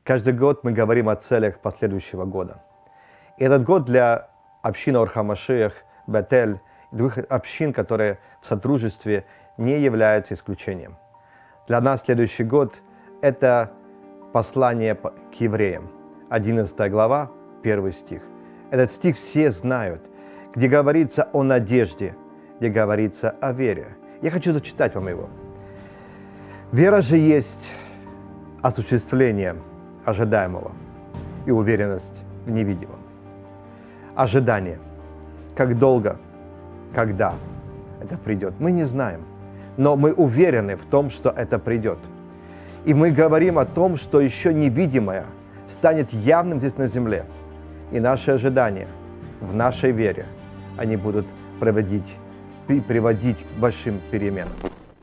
Каждый год мы говорим о целях последующего года. И этот год для общины Ор ха-Машиах, Бетель и других общин, которые в сотрудничестве, не является исключением. Для нас следующий год – это послание к евреям, 11 глава, 1 стих. Этот стих все знают, где говорится о надежде, где говорится о вере. Я хочу зачитать вам его. «Вера же есть осуществление ожидаемого и уверенность в невидимом». Ожидание. Как долго, когда это придет, мы не знаем. Но мы уверены в том, что это придет. И мы говорим о том, что еще невидимое станет явным здесь на земле. И наши ожидания в нашей вере, они будут приводить к большим переменам.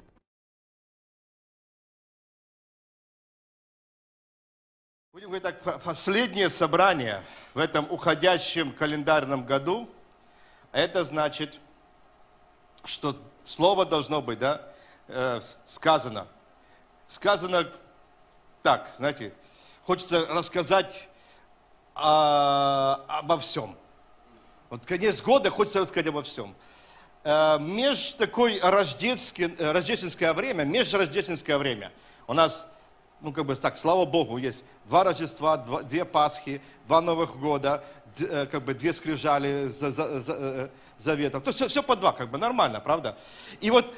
Будем говорить так, последнее собрание в этом уходящем календарном году, это значит, что слово должно быть, да, сказано. Сказано так, знаете, хочется рассказать обо всем. Вот конец года хочется рассказать обо всем. Такое рождественское время, межрождественское время. У нас, ну как бы так, слава Богу, есть 2 Рождества, 2 Пасхи, 2 Новых года, как бы 2 скрижали заветов. То есть все по 2, как бы нормально, правда? И вот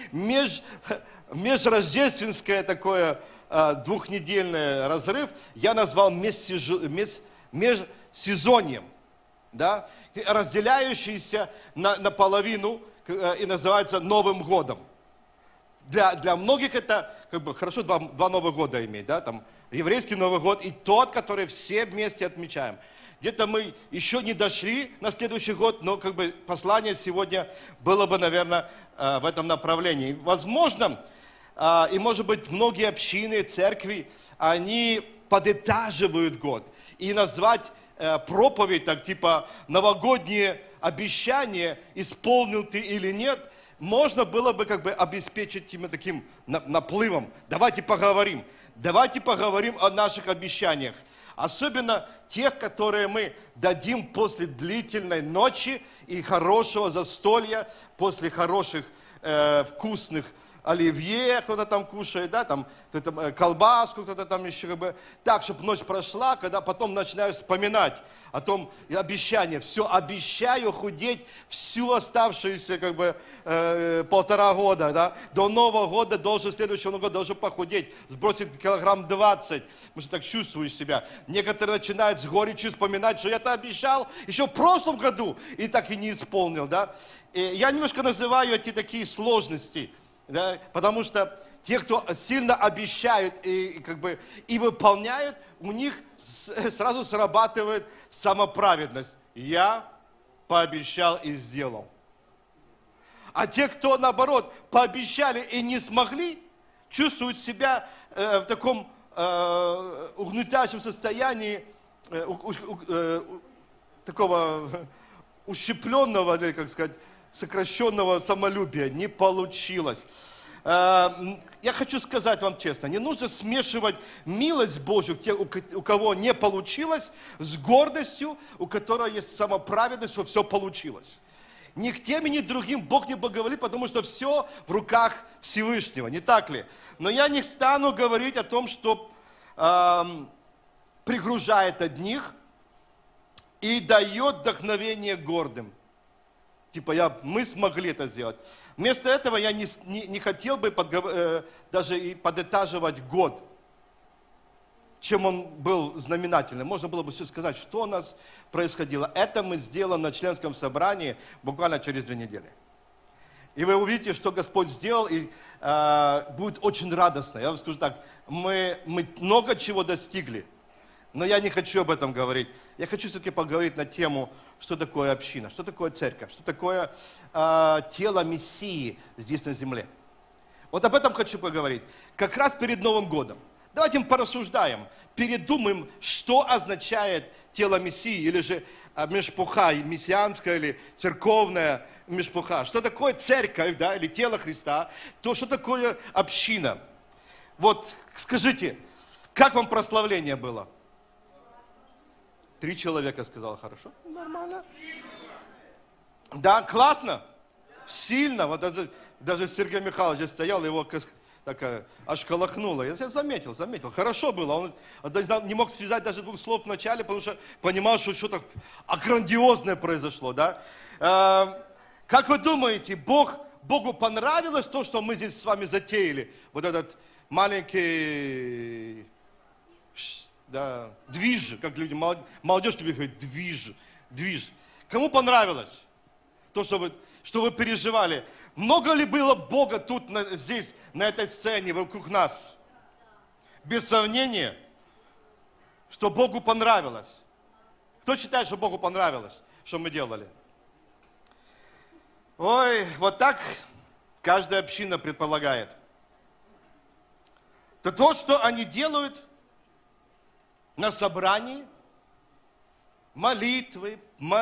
межрождественское такое 2-недельный разрыв я назвал межсезоньем, да? Разделяющийся наполовину и называется Новым годом. Для многих это как бы хорошо 2 Новых года иметь, да? Там еврейский Новый год и тот, который все вместе отмечаем. Где-то мы еще не дошли на следующий год, но как бы послание сегодня было бы, наверное, в этом направлении. Возможно, и может быть многие общины, церкви, они подытаживают год. И назвать проповедь, так типа новогодние обещания, исполнил ты или нет, можно было бы как бы обеспечить именно таким наплывом. Давайте поговорим о наших обещаниях. Особенно тех, которые мы дадим после длительной ночи и хорошего застолья, после хороших вкусных оливье, кто-то там кушает, да, там колбаску, кто-то там еще как бы. Так, чтобы ночь прошла, когда потом начинаешь вспоминать о том обещание. Все, обещаю худеть всю оставшуюся как бы 1,5 года, да. До Нового года следующего года должен похудеть, сбросить килограмм 20, потому что так чувствуешь себя. Некоторые начинают с горечью вспоминать, что я-то обещал еще в прошлом году и так и не исполнил, да. И я немножко называю эти такие сложности. Да, потому что те, кто сильно обещают и выполняют, у них сразу срабатывает самоправедность. Я пообещал и сделал. А те, кто наоборот пообещали и не смогли, чувствуют себя в таком угнетающем состоянии, такого ущепленного, или, как сказать, сокращенного самолюбия. Не получилось. Я хочу сказать вам честно, не нужно смешивать милость Божью, у кого не получилось, с гордостью, у которого есть самоправедность, что все получилось. Ни к тем и ни к другим Бог не благоволит, потому что все в руках Всевышнего, не так ли? Но я не стану говорить о том, что пригружает одних и дает вдохновение гордым. Типа, мы смогли это сделать. Вместо этого я не хотел бы даже и подытаживать год, чем он был знаменательным. Можно было бы все сказать, что у нас происходило. Это мы сделаем на членском собрании буквально через 2 недели. И вы увидите, что Господь сделал, и будет очень радостно. Я вам скажу так, мы много чего достигли, но я не хочу об этом говорить. Я хочу все-таки поговорить на тему, что такое община, что такое церковь, что такое тело Мессии здесь на земле. Вот об этом хочу поговорить. Как раз перед Новым годом. Давайте мы порассуждаем, передумаем, что означает тело Мессии, или же мишпуха, мессианская или церковная мишпуха. Что такое церковь, да, или тело Христа, то что такое община. Вот скажите, Как вам прославление было? 3 человека сказало, хорошо, нормально. Да, классно, сильно. Вот даже Сергей Михайлович здесь стоял, его так, аж колохнуло. Я заметил. Хорошо было. Он не мог связать даже 2 слов в начале, потому что понимал, что что-то грандиозное произошло. Да? Как вы думаете, Богу понравилось то, что мы здесь с вами затеяли? Вот этот маленький... Да, движ, как люди, молодежь тебе говорит, движ. Кому понравилось то, что вы переживали? Много ли было Бога тут, здесь, на этой сцене, вокруг нас? Без сомнения, что Богу понравилось. Кто считает, что Богу понравилось, что мы делали? Ой, вот так каждая община предполагает. То, что они делают на собрании, молитвы,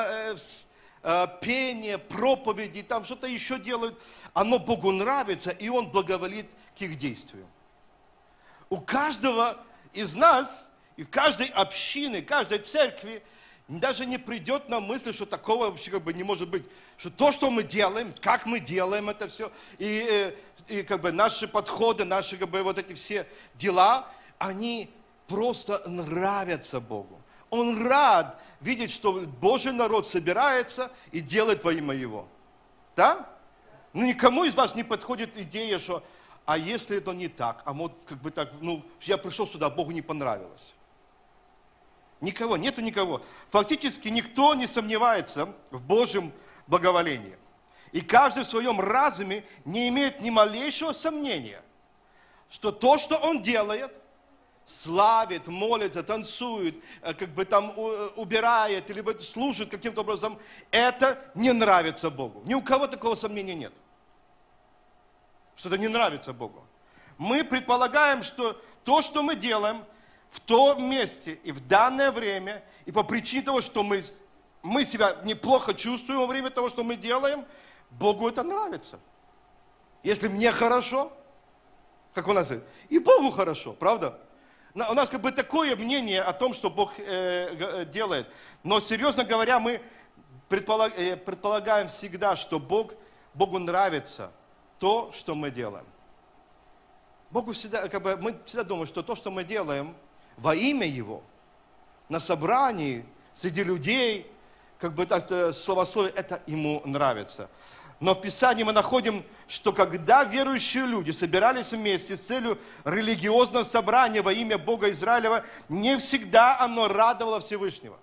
пение, проповеди, там что-то еще делают, оно Богу нравится, и Он благоволит к их действию. У каждого из нас, и каждой общины, каждой церкви даже не придет на мысль, что такого вообще как бы не может быть. Что то, что мы делаем, как мы делаем это все, и как бы наши подходы, наши как бы вот эти все дела, они просто нравятся Богу. Он рад видеть, что Божий народ собирается и делает во имя Его. Да? Ну, никому из вас не подходит идея, что, а если это не так, а вот как бы так, я пришел сюда, Богу не понравилось. Никого, нету никого. Фактически никто не сомневается в Божьем благоволении. И каждый в своем разуме не имеет ни малейшего сомнения, что то, что он делает, славит, молится, танцует, как бы там убирает, или служит каким-то образом, это не нравится Богу. Ни у кого такого сомнения нет. Что это не нравится Богу. Мы предполагаем, что то, что мы делаем в том месте и в данное время, и по причине того, что мы себя неплохо чувствуем во время того, что мы делаем, Богу это нравится. Если мне хорошо, как у нас, и Богу хорошо, правда? У нас как бы такое мнение о том, что Бог делает. Но, серьезно говоря, мы предполагаем всегда, что Богу нравится то, что мы делаем. Богу всегда, мы всегда думаем, что то, что мы делаем во имя Его, на собрании, среди людей, словословие, это Ему нравится. Но в Писании мы находим, что когда верующие люди собирались вместе с целью религиозного собрания во имя Бога Израилева, не всегда оно радовало Всевышнего.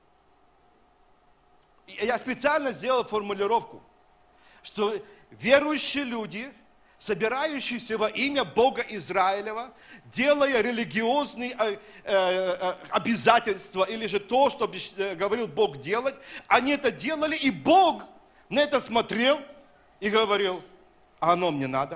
Я специально сделал формулировку, что верующие люди, собирающиеся во имя Бога Израилева, делая религиозные обязательства, или же то, что говорил Бог делать, они это делали, и Бог на это смотрел и говорил, а оно мне надо.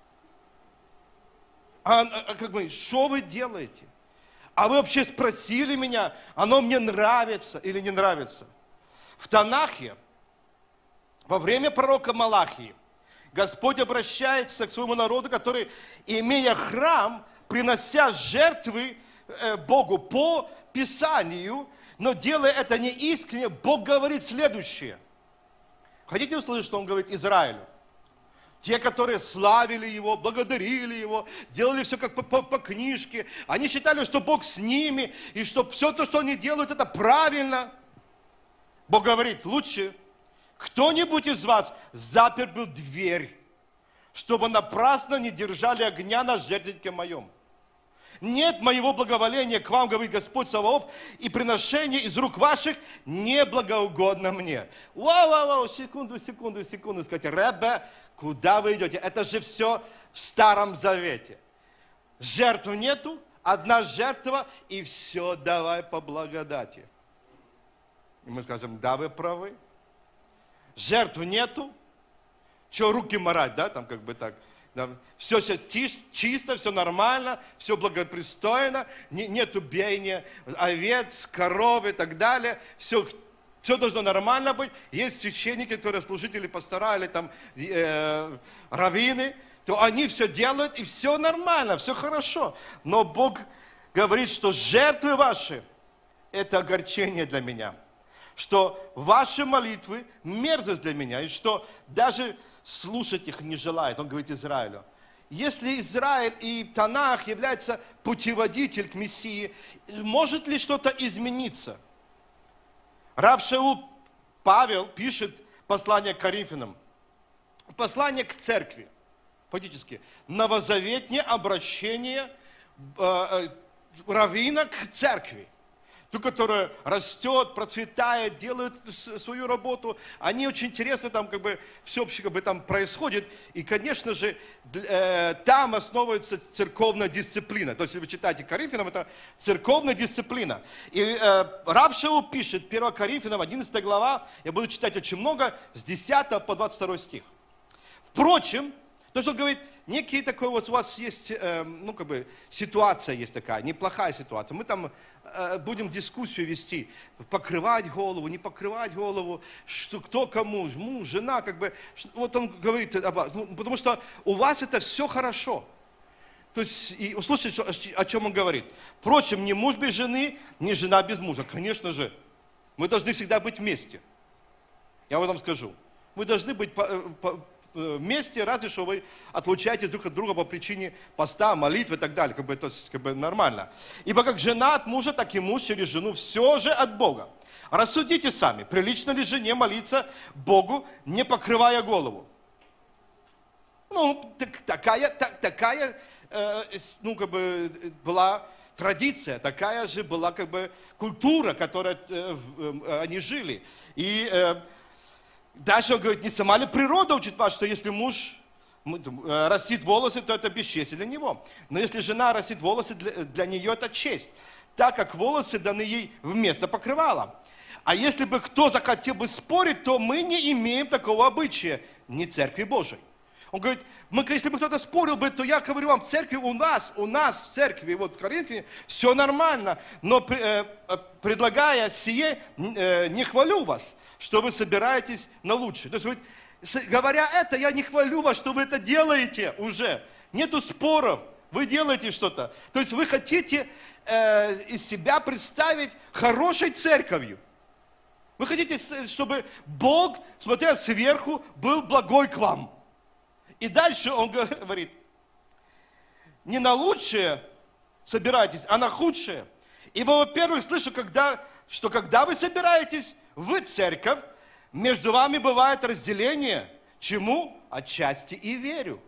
Что вы делаете? А вы вообще спросили меня, оно мне нравится или не нравится? В Танахе, во время пророка Малахии, Господь обращается к своему народу, который, имея храм, принося жертвы Богу по Писанию, но делая это не искренне, Бог говорит следующее. Хотите услышать, что Он говорит Израилю? Те, которые славили Его, благодарили Его, делали все как по книжке, они считали, что Бог с ними, и что все то, что они делают, это правильно. Бог говорит, лучше кто-нибудь из вас запер был дверь, чтобы напрасно не держали огня на жертвеннике моем. Нет моего благоволения к вам, говорит Господь Саваоф, и приношение из рук ваших не благоугодно мне. Вау, секунду, сказать, Ребе, куда вы идете? Это же все в Старом Завете. Жертв нету, одна жертва, и все давай по благодати. И мы скажем, да, вы правы. Жертв нету, что руки марать, да, там как бы так. Да, все сейчас чисто, все нормально, все благопристойно, нету биения овец, коров и так далее. Все должно нормально быть. Есть священники, которые служители, пастора или там раввины, то они все делают, и все нормально, все хорошо. Но Бог говорит, что жертвы ваши – это огорчение для меня, что ваши молитвы – мерзость для меня, и что даже слушать их не желает. Он говорит Израилю. Если Израиль и Танах является путеводитель к Мессии, может ли что-то измениться? Рав Шаул Павел пишет послание к Коринфянам, послание к церкви, фактически, новозаветнее обращение раввина к церкви. Ту, которая растет, процветает, делает свою работу. Они очень интересно, там как бы все там происходит. И, конечно же, там основывается церковная дисциплина. То есть, если вы читаете Коринфянам, это церковная дисциплина. И Рав Шаул пишет, 1 Коринфянам, 11 глава, я буду читать очень много, с 10 по 22 стих. Впрочем, то, что он говорит, некий такой вот у вас есть, ну как бы, ситуация есть такая, неплохая ситуация. Мы там будем дискуссию вести, покрывать голову, не покрывать голову, что, кто кому, муж, жена, как бы, вот он говорит об вас, ну, потому что у вас это все хорошо. То есть, и услышите, о чем он говорит. Впрочем, ни муж без жены, ни жена без мужа. Конечно же, мы должны всегда быть вместе. Я вам скажу. Вы должны быть вместе, разве что вы отлучаетесь друг от друга по причине поста, молитвы и так далее. Как бы, это как бы нормально. Ибо как жена от мужа, так и муж через жену все же от Бога. Рассудите сами, прилично ли жене молиться Богу, не покрывая голову? Ну, такая ну, как бы, была традиция, такая же была как бы культура, которой они жили. И дальше он говорит, не сама ли природа учит вас, что если муж растит волосы, то это бесчестие для него. Но если жена растит волосы, для нее это честь, так как волосы даны ей вместо покрывала. А если бы кто захотел бы спорить, то мы не имеем такого обычая, не Церкви Божией. Он говорит, если бы кто-то спорил бы, то я говорю вам, в церкви у нас в церкви, вот в Коринфе, все нормально. Но предлагая сие, не хвалю вас, что вы собираетесь на лучшее. То есть, говоря это, я не хвалю вас, что вы это делаете уже. Нету споров, вы делаете что-то. То есть вы хотите из себя представить хорошей церковью. Вы хотите, чтобы Бог, смотря сверху, был благой к вам. И дальше он говорит, не на лучшее собирайтесь, а на худшее. И вы, во-первых, слышу, что когда вы собираетесь в церковь, между вами бывает разделение. Чему? Отчасти и верю.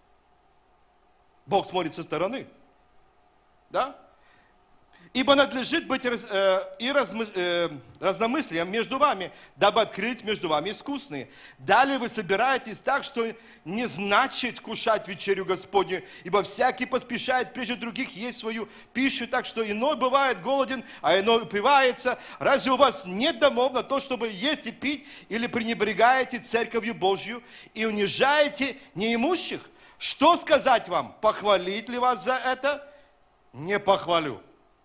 Бог смотрит со стороны. Да? Ибо надлежит быть разномыслием между вами, дабы открыть между вами искусные. Далее вы собираетесь так, что не значит кушать вечерю Господню, ибо всякий поспешает прежде других есть свою пищу, так что иной бывает голоден, а иной упивается. Разве у вас нет домов на то, чтобы есть и пить, или пренебрегаете церковью Божью и унижаете неимущих? Что сказать вам? Похвалить ли вас за это? Не похвалю.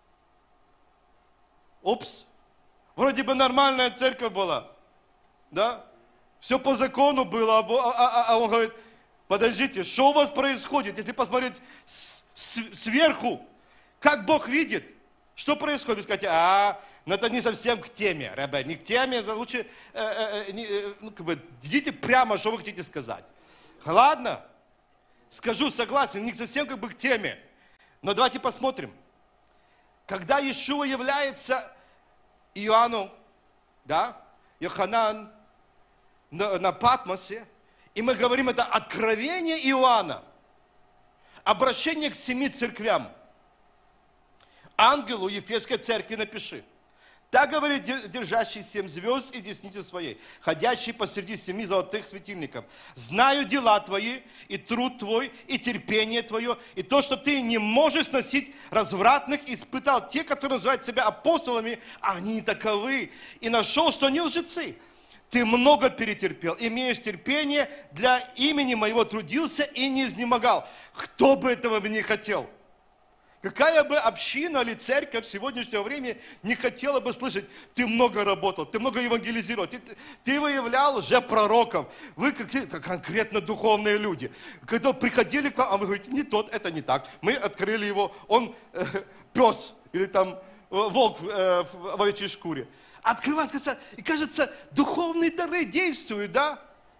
Упс, вроде бы нормальная церковь была, да? Все по закону было, а он говорит, подождите, что у вас происходит? Если посмотреть сверху, как Бог видит, что происходит? Вы скажете, ну это не совсем к теме, ребят, не к теме, это лучше, ну, как бы, идите прямо, что вы хотите сказать. Ладно, скажу, согласен, не совсем как бы к теме, но давайте посмотрим. Когда Иешуа является Иоанну, да, Йоханан на Патмосе, и мы говорим, это откровение Иоанна, обращение к 7 церквям. Ангелу Ефесской церкви напиши. Так говорит держащий 7 звезд и десницы своей, ходящий посреди 7 золотых светильников. Знаю дела твои, и труд твой, и терпение твое, и то, что ты не можешь сносить развратных, испытал те, которые называют себя апостолами, а они не таковы, и нашел, что они лжецы. Ты много перетерпел, имеешь терпение, для имени моего трудился и не изнемогал. Кто бы этого не хотел? Какая бы община или церковь в сегодняшнее время не хотела бы слышать, ты много работал, ты много евангелизировал, ты выявлял лжепророков, вы какие-то конкретно духовные люди. Когда приходили к вам, а вы говорите, не тот, это не так. Мы открыли его, он пес или там волк в овечьей шкуре. Открывается, и кажется, духовные дары действуют, да?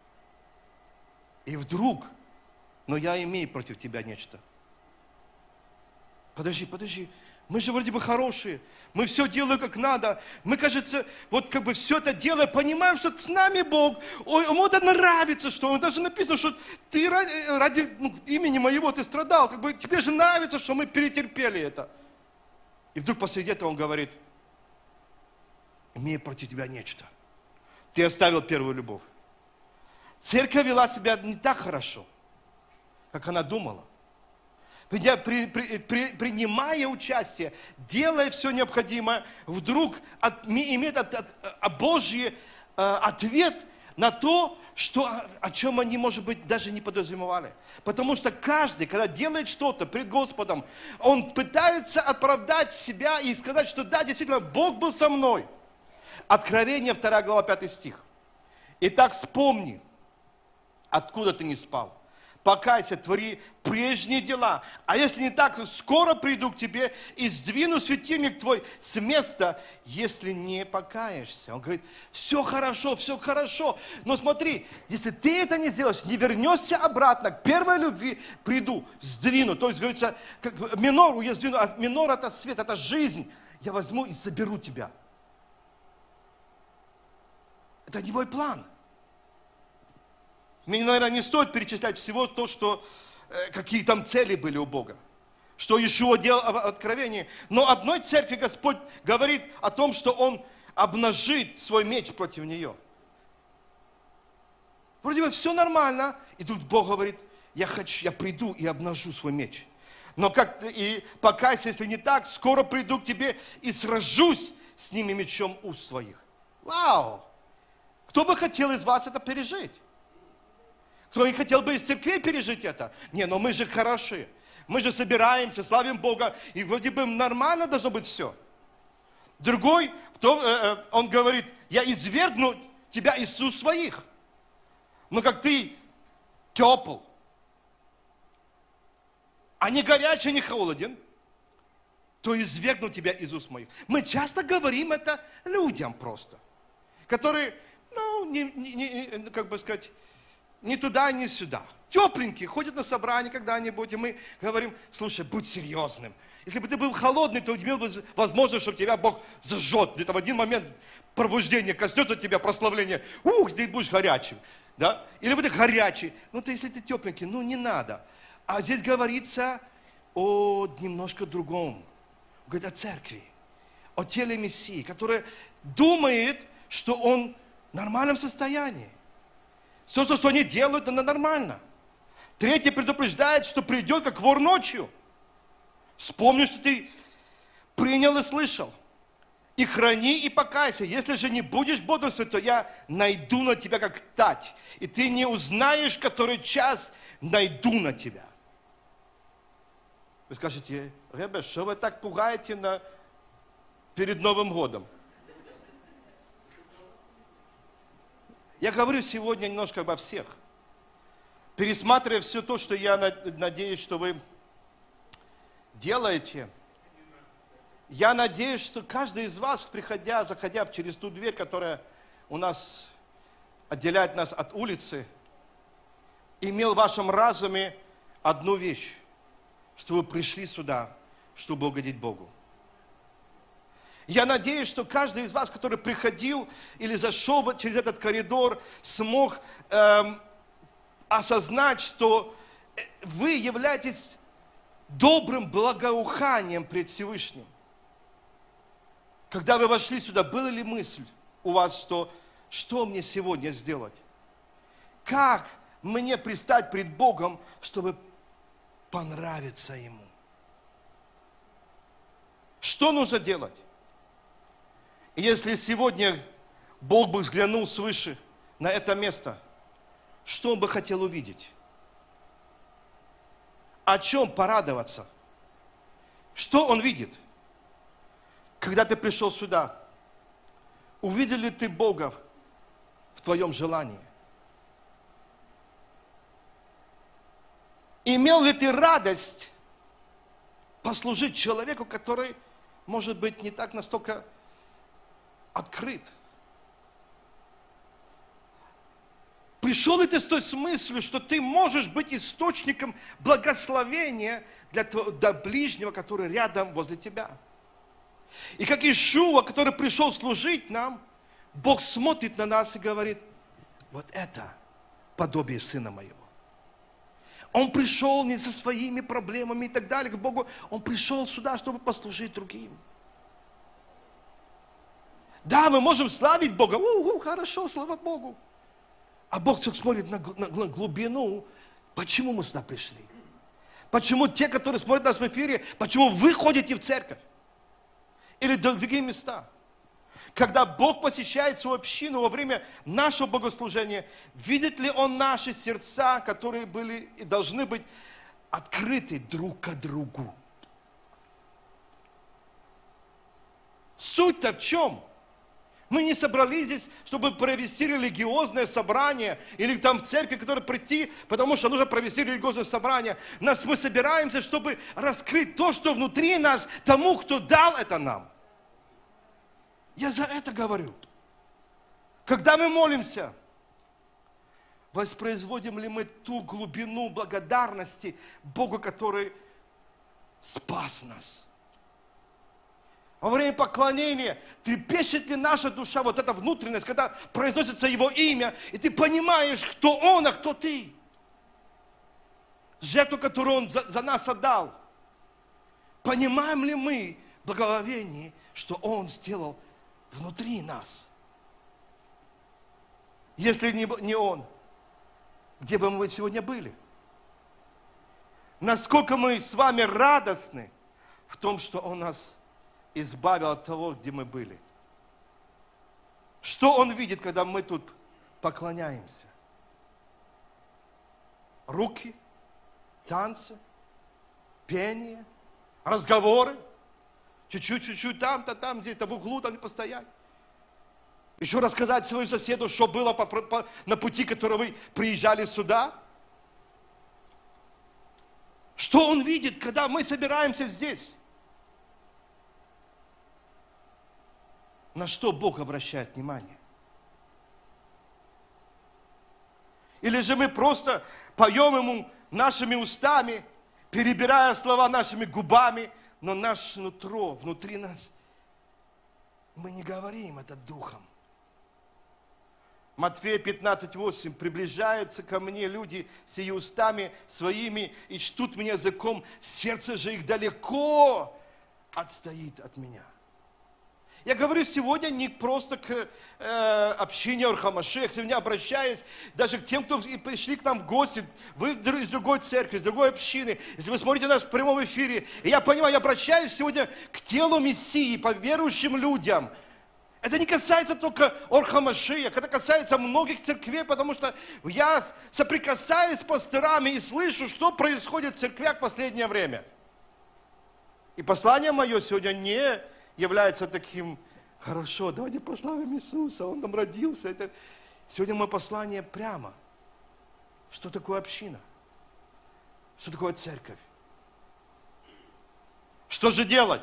И вдруг, но я имею против тебя нечто. Подожди, мы же вроде бы хорошие, мы все делаем как надо, мы, кажется, вот как бы все это делаем, понимаем, что с нами Бог, ему это нравится, что он даже написано, что ты ради имени моего ты страдал, как бы тебе же нравится, что мы перетерпели это. И вдруг посреди этого он говорит, имею против тебя нечто, ты оставил первую любовь. Церковь вела себя не так хорошо, как она думала. Принимая участие, делая все необходимое, вдруг имеет Божий ответ на то, о чем они, может быть, даже не подразумевали. Потому что каждый, когда делает что-то пред Господом, он пытается оправдать себя и сказать, что да, действительно, Бог был со мной. Откровение, 2 глава, 5 стих. Итак, вспомни, откуда ты не спал. Покайся, твори прежние дела. А если не так, то скоро приду к тебе и сдвину светильник твой с места, если не покаешься. Он говорит, все хорошо, но смотри, если ты это не сделаешь, не вернешься обратно к первой любви, приду, сдвину. То есть, говорится, как минору я сдвину, а минор это свет, это жизнь. Я возьму и заберу тебя. Это не мой план. Мне, наверное, не стоит перечислять всего то, что, какие там цели были у Бога. Что Иешуа делал в Откровении. Но одной церкви Господь говорит о том, что Он обнажит свой меч против нее. Вроде бы все нормально. И тут Бог говорит, я приду и обнажу свой меч. Но и покайся, если не так, скоро приду к тебе и сражусь с ними мечом уст своих. Вау! Кто бы хотел из вас это пережить? Кто не хотел бы из церкви пережить это? Не, но мы же хорошие. Мы же собираемся, славим Бога, и вроде бы нормально должно быть все. Другой, он говорит, я извергну тебя из уст своих. Но как ты тепл, а не горячий, не холоден, то извергну тебя из уст моих. Мы часто говорим это людям просто, которые, как бы сказать, ни туда, ни сюда. Тепленькие, ходят на собрания когда-нибудь, и мы говорим, слушай, будь серьезным. Если бы ты был холодный, то имел бы возможность, что тебя Бог зажжет. Где-то в один момент пробуждение коснется тебя, прославление. Здесь будешь горячим. Да? Или бы ты горячий. Если ты тепленький, не надо. А здесь говорится о немножко другом. Говорит о церкви, о теле Мессии, которое думает, что он в нормальном состоянии. Все, что они делают, это нормально. Третий предупреждает, что придет, как вор ночью. Вспомни, что ты принял и слышал. И храни, и покайся. Если же не будешь бодрствовать, то я найду на тебя, как тать. И ты не узнаешь, который час найду на тебя. Вы скажете, Ребе, что вы так пугаете перед Новым годом? Я говорю сегодня немножко обо всех. Пересматривая все то, что я надеюсь, что вы делаете, я надеюсь, что каждый из вас, заходя через ту дверь, которая у нас отделяет нас от улицы, имел в вашем разуме одну вещь, что вы пришли сюда, чтобы угодить Богу. Я надеюсь, что каждый из вас, который приходил или зашел через этот коридор, смог осознать, что вы являетесь добрым благоуханием пред Всевышним. Когда вы вошли сюда, была ли мысль у вас, что мне сегодня сделать? Как мне предстать пред Богом, чтобы понравиться Ему? Что нужно делать? И если сегодня Бог бы взглянул свыше на это место, что Он бы хотел увидеть? О чем порадоваться? Что Он видит? Когда ты пришел сюда, увидел ли ты Бога в твоем желании? Имел ли ты радость послужить человеку, который, может быть, не так настолько открыт? Пришел ли ты с той мыслью, что ты можешь быть источником благословения для ближнего, который рядом возле тебя? И как Иешуа, который пришел служить нам, Бог смотрит на нас и говорит: вот это подобие Сына Моего. Он пришел не со своими проблемами и так далее к Богу. Он пришел сюда, чтобы послужить другим. Да, мы можем славить Бога. Хорошо, слава Богу. А Бог смотрит на глубину. Почему мы сюда пришли? Почему те, которые смотрят нас в эфире, почему вы ходите в церковь? Или в другие места? Когда Бог посещает свою общину во время нашего богослужения, видит ли Он наши сердца, которые были и должны быть открыты друг к другу? Суть-то в чем? Мы не собрались здесь, чтобы провести религиозное собрание или там в церковь, которая прийти, потому что нужно провести религиозное собрание. Мы собираемся, чтобы раскрыть то, что внутри нас, тому, кто дал это нам. Я за это говорю. Когда мы молимся, воспроизводим ли мы ту глубину благодарности Богу, который спас нас? Во время поклонения трепещет ли наша душа, вот эта внутренность, когда произносится Его имя, и ты понимаешь, кто Он, а кто ты? Жертву, которую Он за нас отдал. Понимаем ли мы благоговение, что Он сделал внутри нас? Если не Он, где бы мы сегодня были? Насколько мы с вами радостны в том, что Он нас избавил от того, где мы были. Что Он видит, когда мы тут поклоняемся? Руки, танцы, пение, разговоры. Чуть-чуть там-то, там, где-то в углу, там постоять. Еще рассказать своему соседу, что было на пути, который вы приезжали сюда. Что он видит, когда мы собираемся здесь? На что Бог обращает внимание? Или же мы просто поем Ему нашими устами, перебирая слова нашими губами, но наше нутро, внутри нас, мы не говорим это духом. Матфея 15:8. Приближаются ко мне люди сии устами своими и чтут меня языком, сердце же их далеко отстоит от меня. Я говорю сегодня не просто к общине Ор ха-Машиах, сегодня обращаюсь даже к тем, кто пришли к нам в гости, вы из другой церкви, из другой общины, если вы смотрите нас в прямом эфире, и я понимаю, я обращаюсь сегодня к телу Мессии, по верующим людям. Это не касается только Ор ха-Машиах, это касается многих церквей, потому что я соприкасаюсь с пасторами и слышу, что происходит в церквях в последнее время. И послание мое сегодня не является таким: хорошо, давайте прославим Иисуса, Он там родился. Сегодня мое послание прямо. Что такое община? Что такое церковь? Что же делать?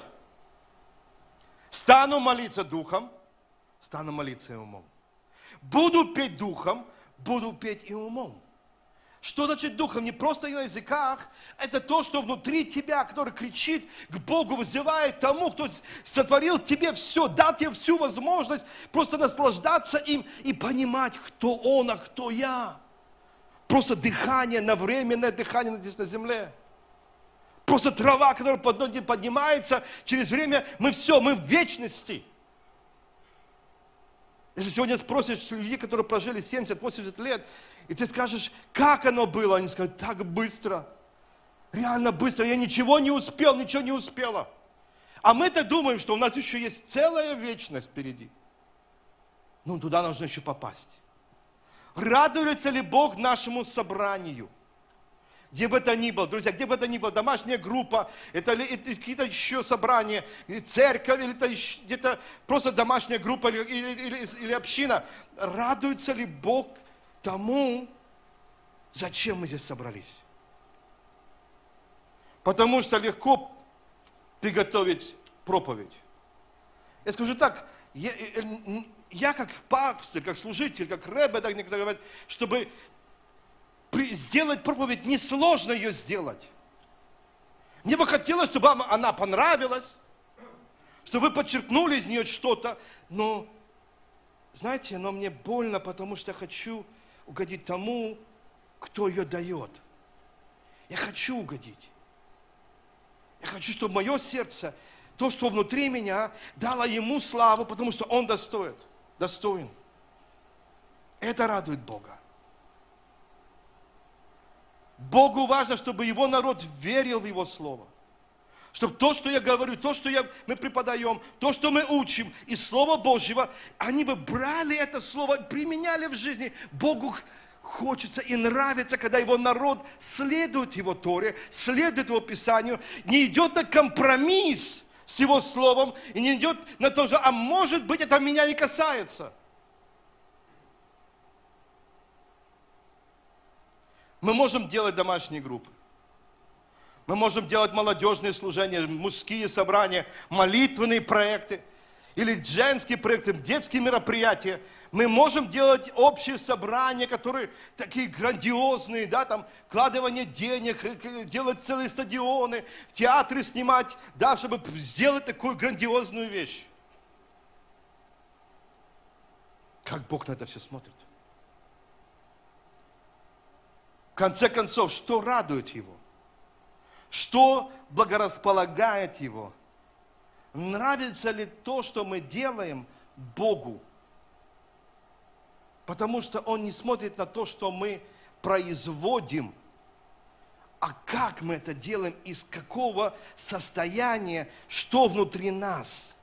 Стану молиться духом, стану молиться и умом. Буду петь духом, буду петь и умом. Что значит духом? Не просто на языках. Это то, что внутри тебя, который кричит к Богу, вызывает тому, кто сотворил тебе все, дал тебе всю возможность просто наслаждаться им и понимать, кто Он, а кто я. Просто дыхание, на временное дыхание здесь на земле. Просто трава, которая поднимается, через время мы все, мы в вечности. Если сегодня спросишь людей, которые прожили 70-80 лет, и ты скажешь, как оно было, они скажут, так быстро, реально быстро, я ничего не успел, ничего не успела. А мы-то думаем, что у нас еще есть целая вечность впереди. Ну, туда нужно еще попасть. Радуется ли Бог нашему собранию? Где бы это ни было, друзья, где бы это ни было, домашняя группа, это какие-то еще собрания, церковь, или это где-то просто домашняя группа или община. Радуется ли Бог тому, зачем мы здесь собрались? Потому что легко приготовить проповедь. Я скажу так, я как пастор, как служитель, как рэбе, так некоторые говорят, чтобы сделать проповедь, несложно ее сделать. Мне бы хотелось, чтобы она понравилась, чтобы вы подчеркнули из нее что-то, но, знаете, но мне больно, потому что я хочу угодить тому, кто ее дает. Я хочу угодить. Я хочу, чтобы мое сердце, то, что внутри меня, дало ему славу, потому что он достоин. Это радует Бога. Богу важно, чтобы его народ верил в его слово. Чтобы то, что я говорю, то, что мы преподаем, то, что мы учим из Слова Божьего, они бы брали это слово, применяли в жизни. Богу хочется и нравится, когда его народ следует его Торе, следует его Писанию, не идет на компромисс с его словом и не идет на то, что, а может быть, это меня не касается. Мы можем делать домашние группы. Мы можем делать молодежные служения, мужские собрания, молитвенные проекты, или женские проекты, детские мероприятия. Мы можем делать общие собрания, которые такие грандиозные, да, там, вкладывание денег, делать целые стадионы, театры снимать, да, чтобы сделать такую грандиозную вещь. Как Бог на это все смотрит? В конце концов, что радует Его? Что благорасполагает Его? Нравится ли то, что мы делаем Богу? Потому что Он не смотрит на то, что мы производим, а как мы это делаем, из какого состояния, что внутри нас.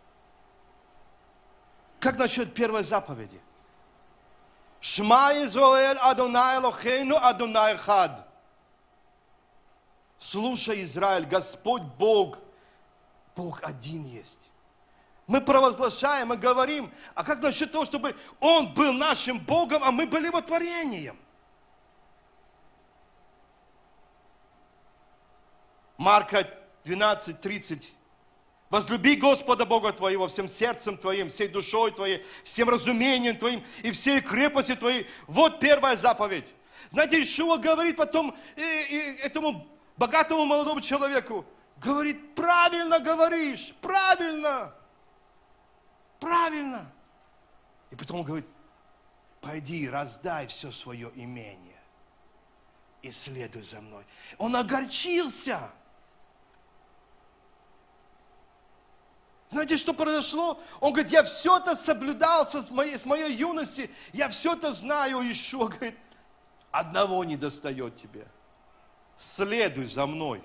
Как насчет первой заповеди? Шма Израэль, Адонай Элохейну, Адонай Эхад. Слушай, Израиль, Господь Бог, Бог один есть. Мы провозглашаем, мы говорим, а как насчет того, чтобы Он был нашим Богом, а мы были Его творением? Марка 12:30. Возлюби Господа Бога твоего всем сердцем твоим, всей душой твоей, всем разумением твоим и всей крепостью твоей. Вот первая заповедь. Знаете, Иешуа говорит потом этому богатому молодому человеку, говорит, правильно говоришь, правильно. Правильно. И потом он говорит, пойди, раздай все свое имение и следуй за мной. Он огорчился. Знаете, что произошло? Он говорит, я все это соблюдал с моей юности, я все это знаю. Иешуа говорит, одного не достает тебе. Следуй за мной.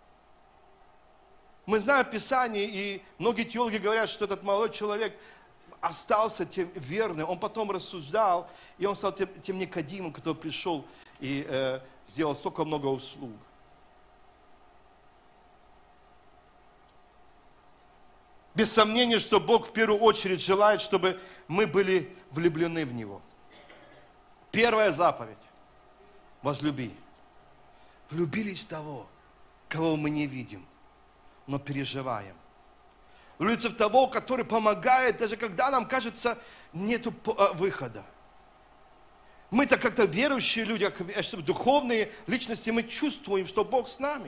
Мы знаем Писание, и многие теологи говорят, что этот молодой человек остался тем верным. Он потом рассуждал, и он стал тем Никодимом, который пришел и сделал столько много услуг. Без сомнения, что Бог в первую очередь желает, чтобы мы были влюблены в Него. Первая заповедь. Возлюби. Влюбились в того, кого мы не видим, но переживаем. Влюбиться в того, который помогает, даже когда нам кажется, нету выхода. Мы-то как-то верующие люди, духовные личности, мы чувствуем, что Бог с нами.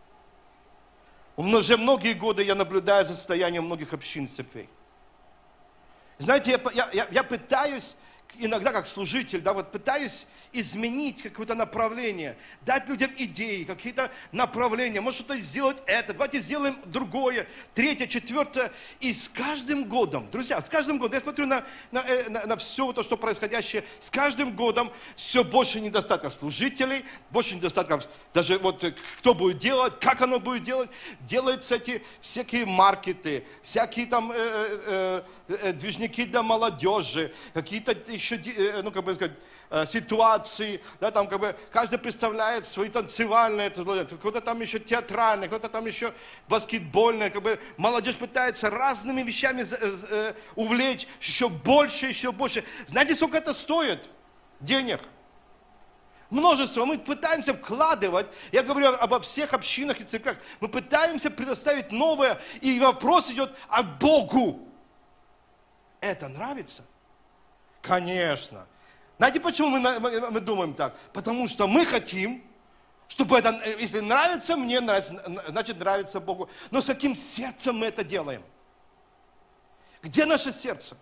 Уже многие годы я наблюдаю за состоянием многих общин церквей. Знаете, я пытаюсь, иногда как служитель, да, вот пытаюсь изменить какое-то направление, дать людям идеи, какие-то направления, может что-то сделать это, давайте сделаем другое, третье, четвертое. И с каждым годом, друзья, с каждым годом, я смотрю на все то, что происходящее, с каждым годом все больше недостатков служителей, больше недостатков даже вот кто будет делать, как оно будет делать, делаются эти всякие маркеты, всякие там движники для молодежи, какие-то еще, ну, как бы сказать, ситуации, да, там, как бы, каждый представляет свои танцевальные, кто-то там еще театральное, кто-то там еще баскетбольное, как бы, молодежь пытается разными вещами увлечь, еще больше, еще больше. Знаете, сколько это стоит денег? Множество. Мы пытаемся вкладывать, я говорю обо всех общинах и церквях, мы пытаемся предоставить новое, и вопрос идет о Богу. Это нравится? Конечно. Знаете, почему мы думаем так? Потому что мы хотим, чтобы это, если нравится мне, значит нравится Богу. Но с каким сердцем мы это делаем? Где наше сердце?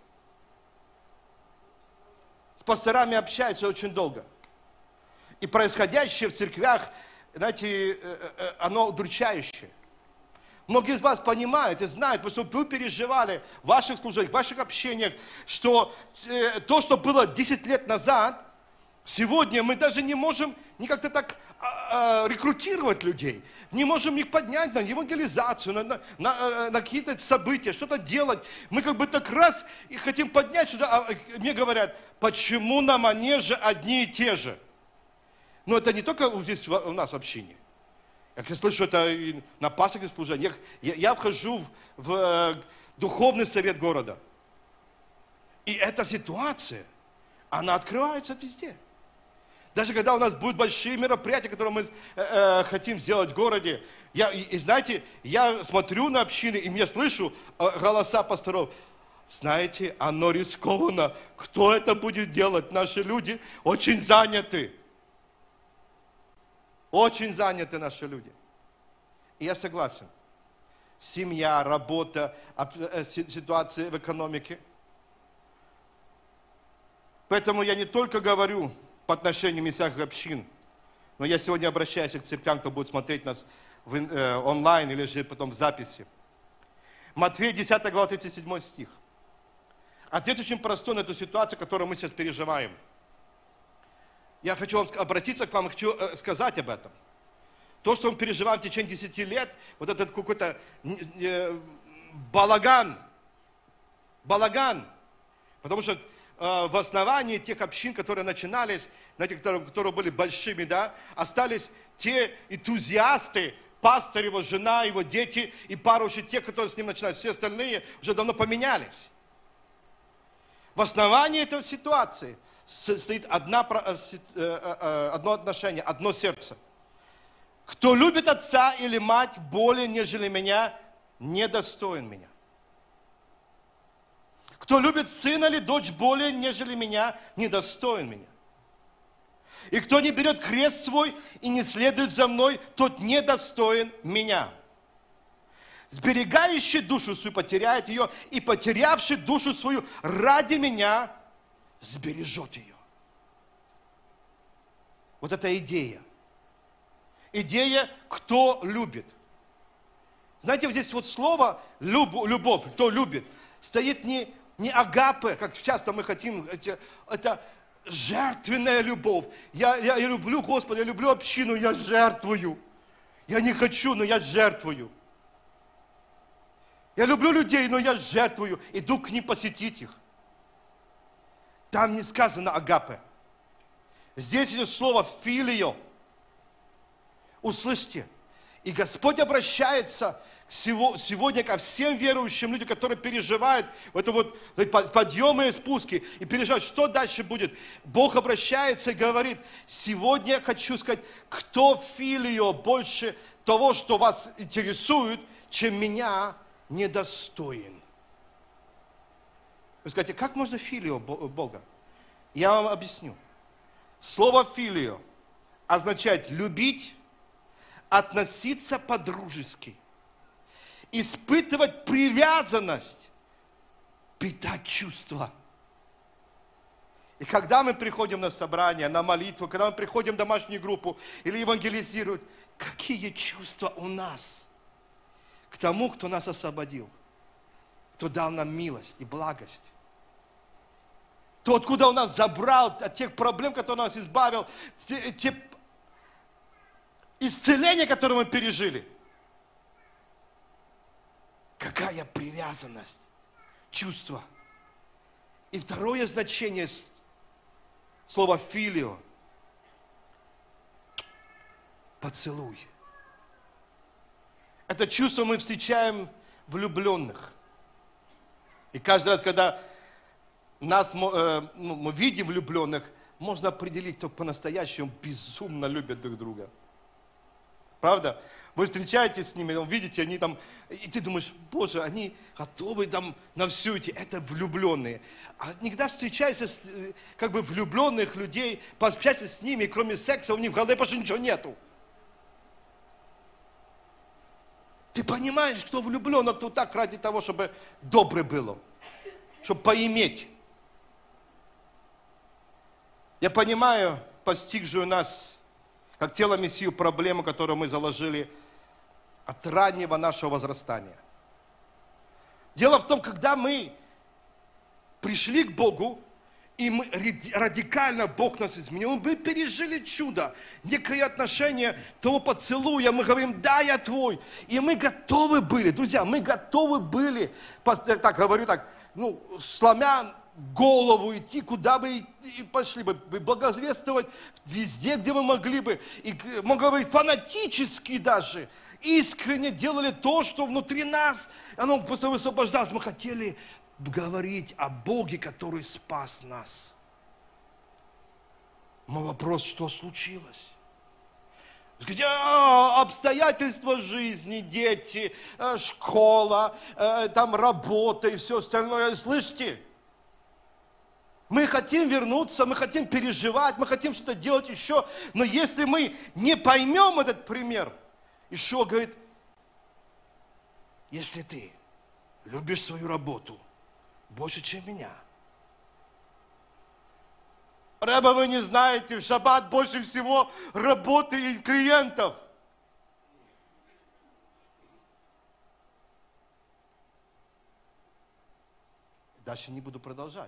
С пасторами общаюсь очень долго. И происходящее в церквях, знаете, оно удручающее. Многие из вас понимают и знают, потому что вы переживали в ваших служениях, в ваших общениях, что то, что было 10 лет назад, сегодня мы даже не можем никак-то так рекрутировать людей. Не можем их поднять на евангелизацию, на какие-то события, что-то делать. Мы как бы так раз и хотим поднять что-то, а мне говорят, почему на манеже одни и те же? Но это не только здесь у нас в общине. Я слышу это и на пасторских служениях. Я вхожу в духовный совет города. И эта ситуация, она открывается везде. Даже когда у нас будут большие мероприятия, которые мы хотим сделать в городе. И знаете, я смотрю на общины, и я слышу голоса пасторов. Знаете, оно рискованно. Кто это будет делать? Наши люди очень заняты. Очень заняты наши люди. И я согласен. Семья, работа, ситуация в экономике. Поэтому я не только говорю по отношению местных общин, но я сегодня обращаюсь к церквям, кто будет смотреть нас онлайн или же потом в записи. Матфея 10 глава 37 стих. Ответ очень простой на эту ситуацию, которую мы сейчас переживаем. Я хочу обратиться к вам и хочу сказать об этом. То, что мы переживаем в течение 10 лет, вот этот какой-то балаган. Потому что в основании тех общин, которые начинались, знаете, которые были большими, да, остались те энтузиасты, пастор, его жена, его дети и пару еще тех, которые с ним начинали. Все остальные уже давно поменялись. В основании этой ситуации стоит одно отношение, одно сердце. Кто любит отца или мать более, нежели меня, недостоин меня. Кто любит сына или дочь более, нежели меня, недостоин меня. И кто не берет крест свой и не следует за мной, тот недостоин меня. Сберегающий душу свою потеряет ее, и потерявший душу свою ради меня сбережет ее. Вот эта идея. Идея, кто любит. Знаете, вот здесь вот слово любовь, кто любит, стоит не агапе, как часто мы хотим, это жертвенная любовь. Я люблю Господа, я люблю общину, я жертвую. Я не хочу, но я жертвую. Я люблю людей, но я жертвую, иду к ним посетить их. Там не сказано агапе. Здесь идет слово филио. Услышьте. И Господь обращается сегодня ко всем верующим людям, которые переживают это вот подъемы и спуски, и переживают, что дальше будет. Бог обращается и говорит, сегодня я хочу сказать, кто филио больше того, что вас интересует, чем меня недостоин. Вы скажете, как можно филио Бога? Я вам объясню. Слово филио означает любить, относиться по-дружески, испытывать привязанность, питать чувства. И когда мы приходим на собрание, на молитву, когда мы приходим в домашнюю группу или евангелизируют, какие чувства у нас к тому, кто нас освободил, кто дал нам милость и благость. Тот, куда он нас забрал, от тех проблем, которые он нас избавил, те исцеления, которые мы пережили. Какая привязанность, чувство. И второе значение Слово филио. Поцелуй. Это чувство мы встречаем в влюбленных. И каждый раз, когда мы видим влюбленных, можно определить, кто по-настоящему безумно любят друг друга. Правда? Вы встречаетесь с ними, видите, они там, и ты думаешь, Боже, они готовы там на все идти. Это влюбленные. А никогда встречаешься с влюбленных людей, пообщаешься с ними, кроме секса, у них в голове почти ничего нету. Ты понимаешь, кто влюблен, а кто так ради того, чтобы добрый было, чтобы поиметь. Я понимаю постигшую нас, как тело Мессию, проблему, которую мы заложили от раннего нашего возрастания. Дело в том, когда мы пришли к Богу, и мы радикально Бог нас изменил, мы пережили чудо, некое отношение того поцелуя, мы говорим, да, я твой. И мы готовы были, друзья, мы готовы были, так говорю так, сломя голову идти, куда бы и пошли бы, благовествовать везде, где мы могли бы, и, могу говорить, фанатически даже, искренне делали то, что внутри нас, оно просто высвобождалось. Мы хотели говорить о Боге, который спас нас. Мой вопрос, что случилось? Скажите, обстоятельства жизни, дети, школа, там работа и все остальное. Слышите? Мы хотим вернуться, мы хотим переживать, мы хотим что-то делать еще. Но если мы не поймем этот пример, Ишуа говорит, если ты любишь свою работу больше, чем меня. Рэба, вы не знаете, в шаббат больше всего работы и клиентов. Дальше не буду продолжать.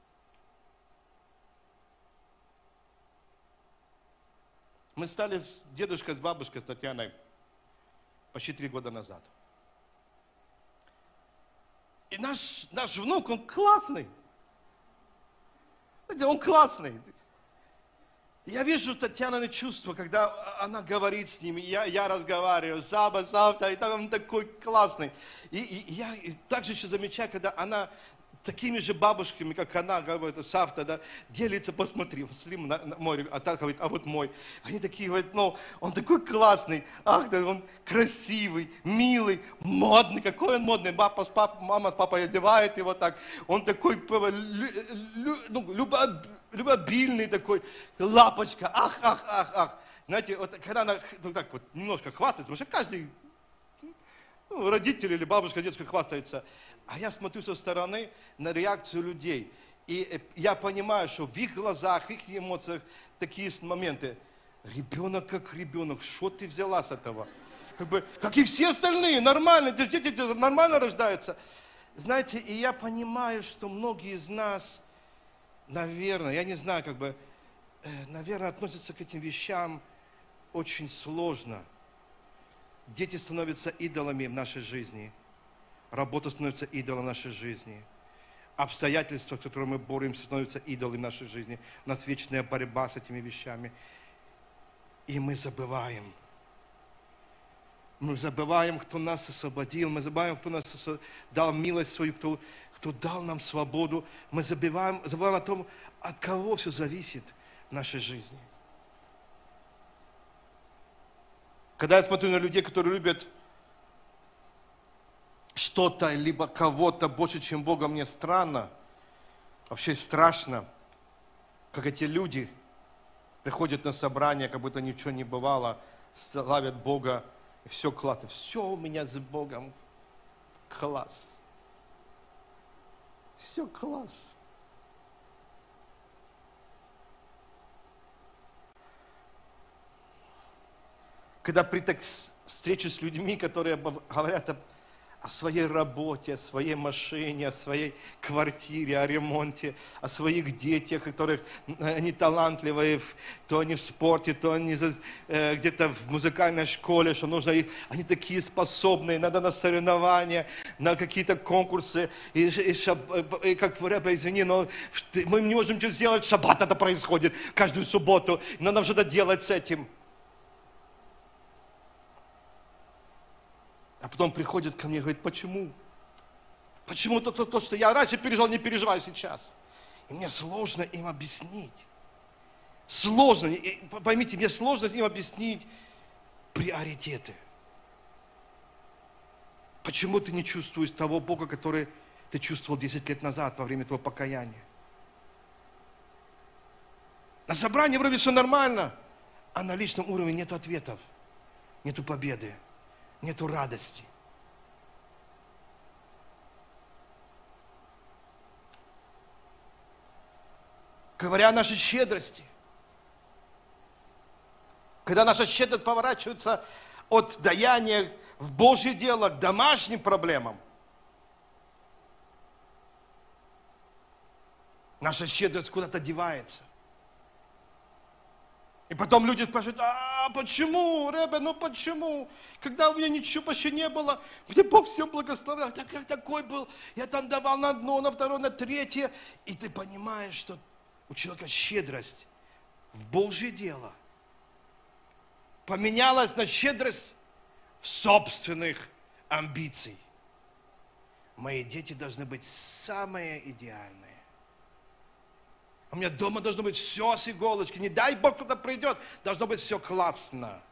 Мы стали с дедушкой, с бабушкой, с Татьяной почти 3 года назад. И наш внук, он классный. Он классный. Я вижу Татьяны чувства, когда она говорит с ним, я разговариваю, Саба, Савта, и он такой классный. И я также еще замечаю, когда она такими же бабушками, как она, говорит, Савта, да, делится, посмотри на мой, а та говорит, а вот мой. Они такие, говорят, он такой классный, ах, да, он красивый, милый, модный, какой он модный, мама с папой одевает его так, он такой любвеобильный такой, лапочка, ах. Знаете, вот когда она так вот немножко хватается, потому что каждый родитель или бабушка, дедушка хвастается. А я смотрю со стороны на реакцию людей. И я понимаю, что в их глазах, в их эмоциях такие моменты. Ребенок как ребенок, что ты взяла с этого? Как и все остальные, нормально, дети нормально рождаются. Знаете, и я понимаю, что многие из нас, наверное, я не знаю, наверное, относятся к этим вещам очень сложно. Дети становятся идолами в нашей жизни. Работа становится идолом нашей жизни. Обстоятельства, с которыми мы боремся, становятся идолами нашей жизни. У нас вечная борьба с этими вещами. И мы забываем. Мы забываем, кто нас освободил. Мы забываем, кто нас дал милость свою, кто дал нам свободу. Мы забываем о том, от кого все зависит в нашей жизни. Когда я смотрю на людей, которые любят что-то, либо кого-то больше, чем Бога, мне странно, вообще страшно, как эти люди приходят на собрание, как будто ничего не бывало, славят Бога, и все классно. Все у меня с Богом класс. Все класс. Когда при встрече с людьми, которые говорят о своей работе, о своей машине, о своей квартире, о ремонте, о своих детях, которых они талантливые, то они в спорте, то они где-то в музыкальной школе, что нужно их, они такие способные, надо на соревнования, на какие-то конкурсы, и как рэпа, извини, но мы не можем ничего сделать, в шаббат это происходит, каждую субботу, надо что-то делать с этим. А потом приходит ко мне и говорит, почему? Почему то, что я раньше переживал, не переживаю сейчас? И мне сложно им объяснить. Сложно, поймите, мне сложно им объяснить приоритеты. Почему ты не чувствуешь того Бога, который ты чувствовал 10 лет назад во время твоего покаяния? На собрании вроде все нормально, а на личном уровне нет ответов, нету победы. Нету радости. Говоря о нашей щедрости, когда наша щедрость поворачивается от даяния в Божье дело к домашним проблемам, наша щедрость куда-то девается. И потом люди спрашивают, почему, Ребе, ну почему? Когда у меня ничего почти не было, мне Бог всем благословлял. Так я такой был, я там давал на одно, на второе, на третье. И ты понимаешь, что у человека щедрость в Божье дело поменялась на щедрость в собственных амбиций. Мои дети должны быть самые идеальные. У меня дома должно быть все с иголочки. Не дай Бог, кто-то придет. Должно быть все классно.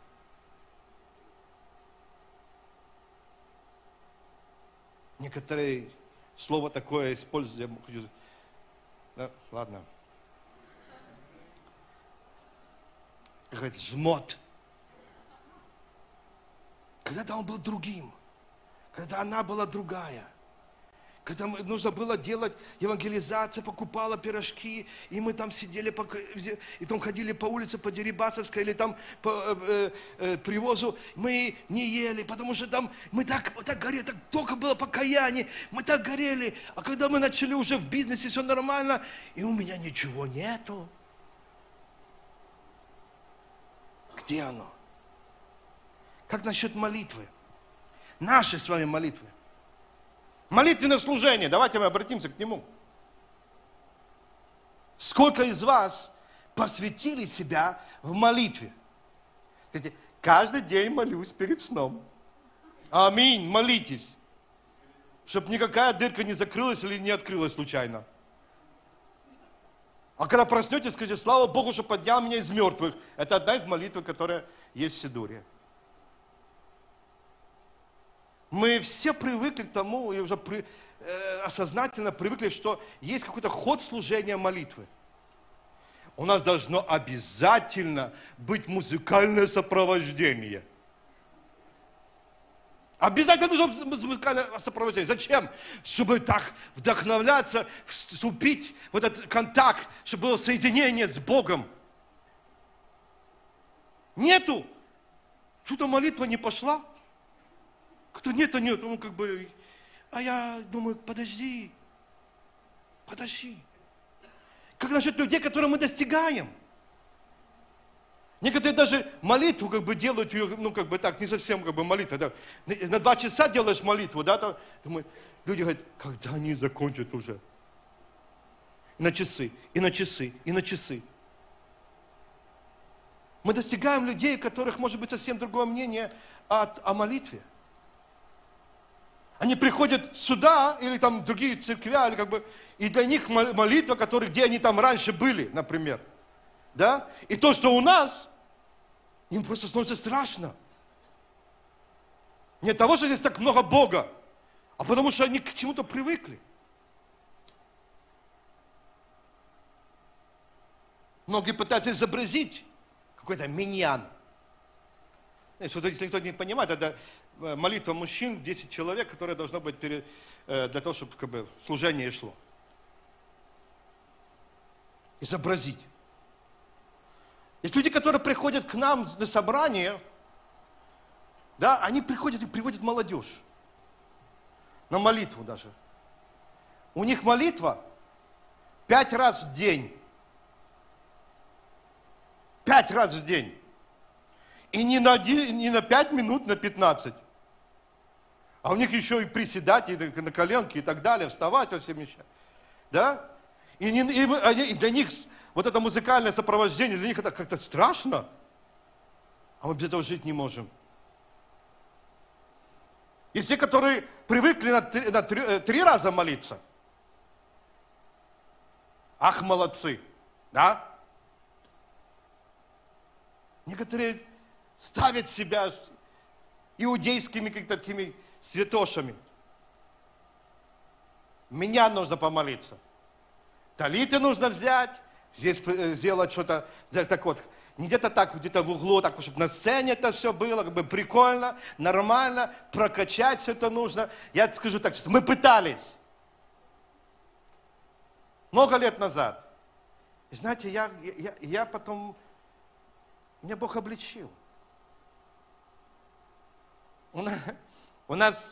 Некоторые слово такое используют. Да, ладно. Говорит, жмот. Когда-то он был другим. Когда она была другая. Когда нужно было делать евангелизацию, покупала пирожки, и мы там сидели, и там ходили по улице, по Дерибасовской, или там по Привозу, мы не ели, потому что там мы так горели, так только было покаяние, мы так горели, а когда мы начали уже в бизнесе, все нормально, и у меня ничего нету. Где оно? Как насчет молитвы? Наши с вами молитвы. Молитвенное служение, давайте мы обратимся к нему. Сколько из вас посвятили себя в молитве? Скажите, каждый день молюсь перед сном. Аминь, молитесь. Чтобы никакая дырка не закрылась или не открылась случайно. А когда проснетесь, скажите, слава Богу, что поднял меня из мертвых. Это одна из молитв, которая есть в Сидуре. Мы все привыкли к тому, и уже осознательно привыкли, что есть какой-то ход служения молитвы. У нас должно обязательно быть музыкальное сопровождение. Обязательно должно быть музыкальное сопровождение. Зачем? Чтобы так вдохновляться, вступить в этот контакт, чтобы было соединение с Богом. Нету. Что-то молитва не пошла. Кто нет, то нет. Он как бы... А я думаю, подожди. Как насчет людей, которые мы достигаем? Некоторые даже молитву как бы делают, ну как бы так, не совсем как бы молитва. Да. На 2 часа делаешь молитву, да, там, думаю, люди говорят, когда они закончат уже? И на часы, и на часы, и на часы. Мы достигаем людей, у которых может быть совсем другое мнение о молитве. Они приходят сюда, или там другие церквя, или как бы, и для них молитва, где они там раньше были, например. Да? И то, что у нас, им просто становится страшно. Не от того, что здесь так много Бога, а потому что они к чему-то привыкли. Многие пытаются изобразить какой-то миньян. Если никто не понимает, это молитва мужчин, 10 человек, которая должна быть для того, чтобы как бы, служение шло. Изобразить. Есть люди, которые приходят к нам на собрание, да, они приходят и приводят молодежь. на молитву даже. У них молитва 5 раз в день. 5 раз в день. И не на 5 минут, на 15. А у них еще и приседать, и на коленки, и так далее, вставать во все меча. Да? И для них вот это музыкальное сопровождение, для них это как-то страшно. А мы без этого жить не можем. Есть те, которые привыкли на 3 раза молиться. Ах, молодцы. Да? Некоторые ставят себя иудейскими какими-то такими святошами. Меня нужно помолиться. Талиты нужно взять, здесь сделать что-то, так вот, не где-то так, где-то в углу, так, чтобы на сцене это все было, как бы прикольно, нормально, прокачать все это нужно. Я скажу так, мы пытались. Много лет назад. И знаете, я потом, меня Бог обличил. У нас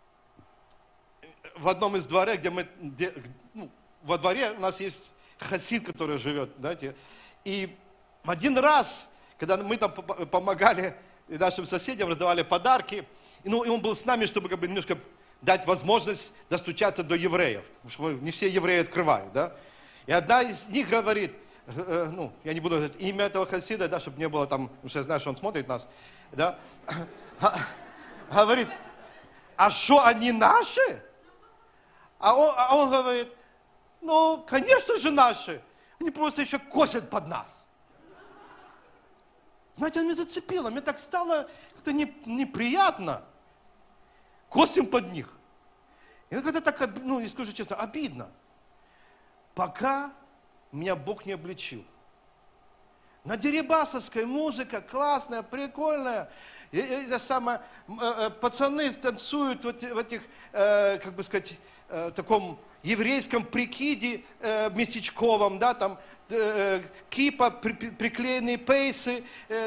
в одном из дворов, во дворе у нас есть хасид, который живет, знаете. И в один раз, когда мы там помогали нашим соседям, раздавали подарки, и он был с нами, чтобы как бы немножко дать возможность достучаться до евреев. Потому что не все евреи открывают, да. И одна из них говорит, я не буду говорить имя этого хасида, да, чтобы не было там, потому что я знаю, что он смотрит нас, да. Говорит, а что, они наши? А он говорит, конечно же наши. Они просто еще косят под нас. Знаете, он меня зацепило, мне так стало как-то неприятно. Косим под них. И как-то так, я скажу честно, обидно. Пока меня Бог не обличил. На дерибасовской музыка классная, прикольная. Пацаны танцуют в этих, как бы сказать, таком еврейском прикиде местечковом, да, там кипа, приклеенные пейсы,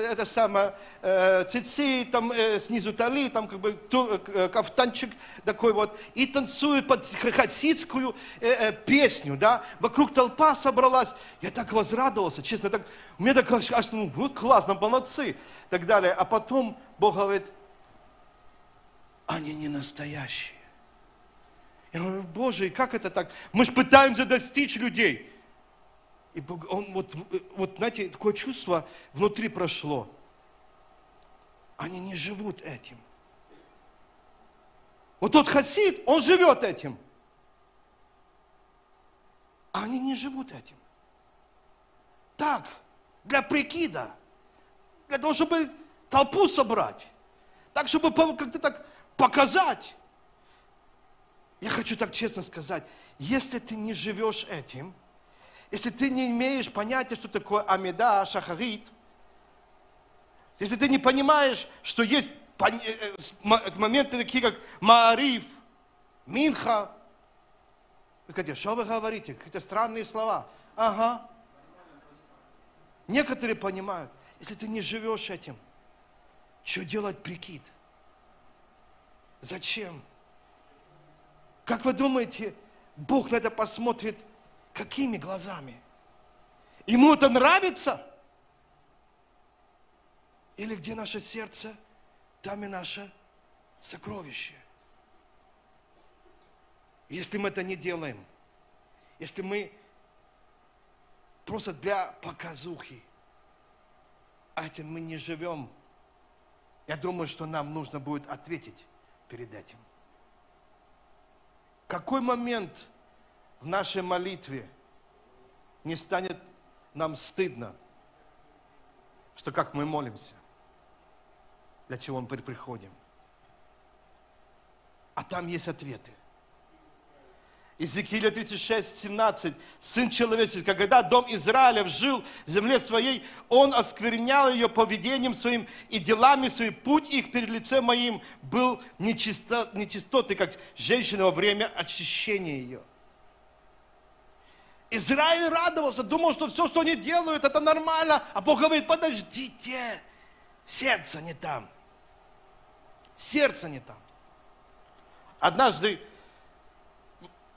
цицы, там снизу тали, там как бы кафтанчик такой вот, и танцуют под хасидскую песню, да, вокруг толпа собралась, я так возрадовался, честно, так, мне так кажется, вот классно, молодцы, и так далее, а потом Бог говорит, они не настоящие. Я говорю, Боже, и как это так? Мы же пытаемся достичь людей. И он, вот, знаете, такое чувство внутри прошло. Они не живут этим. Вот тот хасид, он живет этим. А они не живут этим. Так, для прикида, для того, чтобы толпу собрать, так, чтобы как-то так показать. Я хочу так честно сказать, если ты не живешь этим, если ты не имеешь понятия, что такое Амида, Шахарит, если ты не понимаешь, что есть моменты такие, как Маариф, Минха, вы скажете, что вы говорите, какие-то странные слова. Ага. Некоторые понимают, если ты не живешь этим, что делать прикид? Зачем? Как вы думаете, Бог на это посмотрит какими глазами? Ему это нравится? Или где наше сердце, там и наше сокровище? Если мы это не делаем, если мы просто для показухи, а этим мы не живем, я думаю, что нам нужно будет ответить перед этим. Какой момент в нашей молитве не станет нам стыдно, что как мы молимся, для чего мы приходим? А там есть ответы. Иезекииля 36:17. Сын человеческий, когда дом Израилев жил в земле своей, он осквернял ее поведением своим и делами своим. Путь их перед лицем моим был нечистоты, как женщина во время очищения ее. Израиль радовался, думал, что все, что они делают, это нормально. А Бог говорит, подождите, сердце не там. Сердце не там. Однажды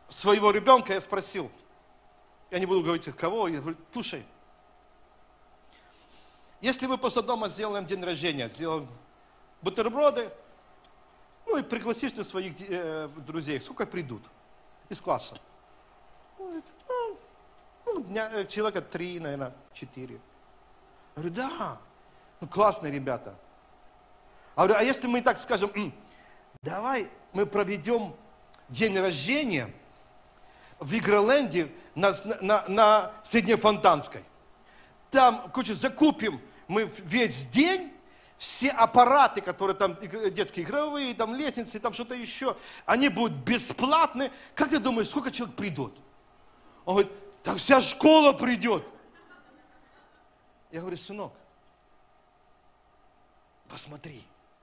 своего ребенка я спросил, я не буду говорить кого, я говорю, слушай, если мы после дома сделаем день рождения, сделаем бутерброды, ну и пригласишь ты своих друзей, сколько придут из класса? Человека 3, наверное, 4. Я говорю, да, ну классные ребята. Я говорю, а если мы так скажем, давай мы проведем день рождения в Игроленде на Среднефонтанской. Там, закупим мы весь день, все аппараты, которые там, детские игровые, там лестницы, там что-то еще, они будут бесплатны. Как ты думаешь, сколько человек придет? Он говорит, там вся школа придет. Я говорю, сынок, посмотри.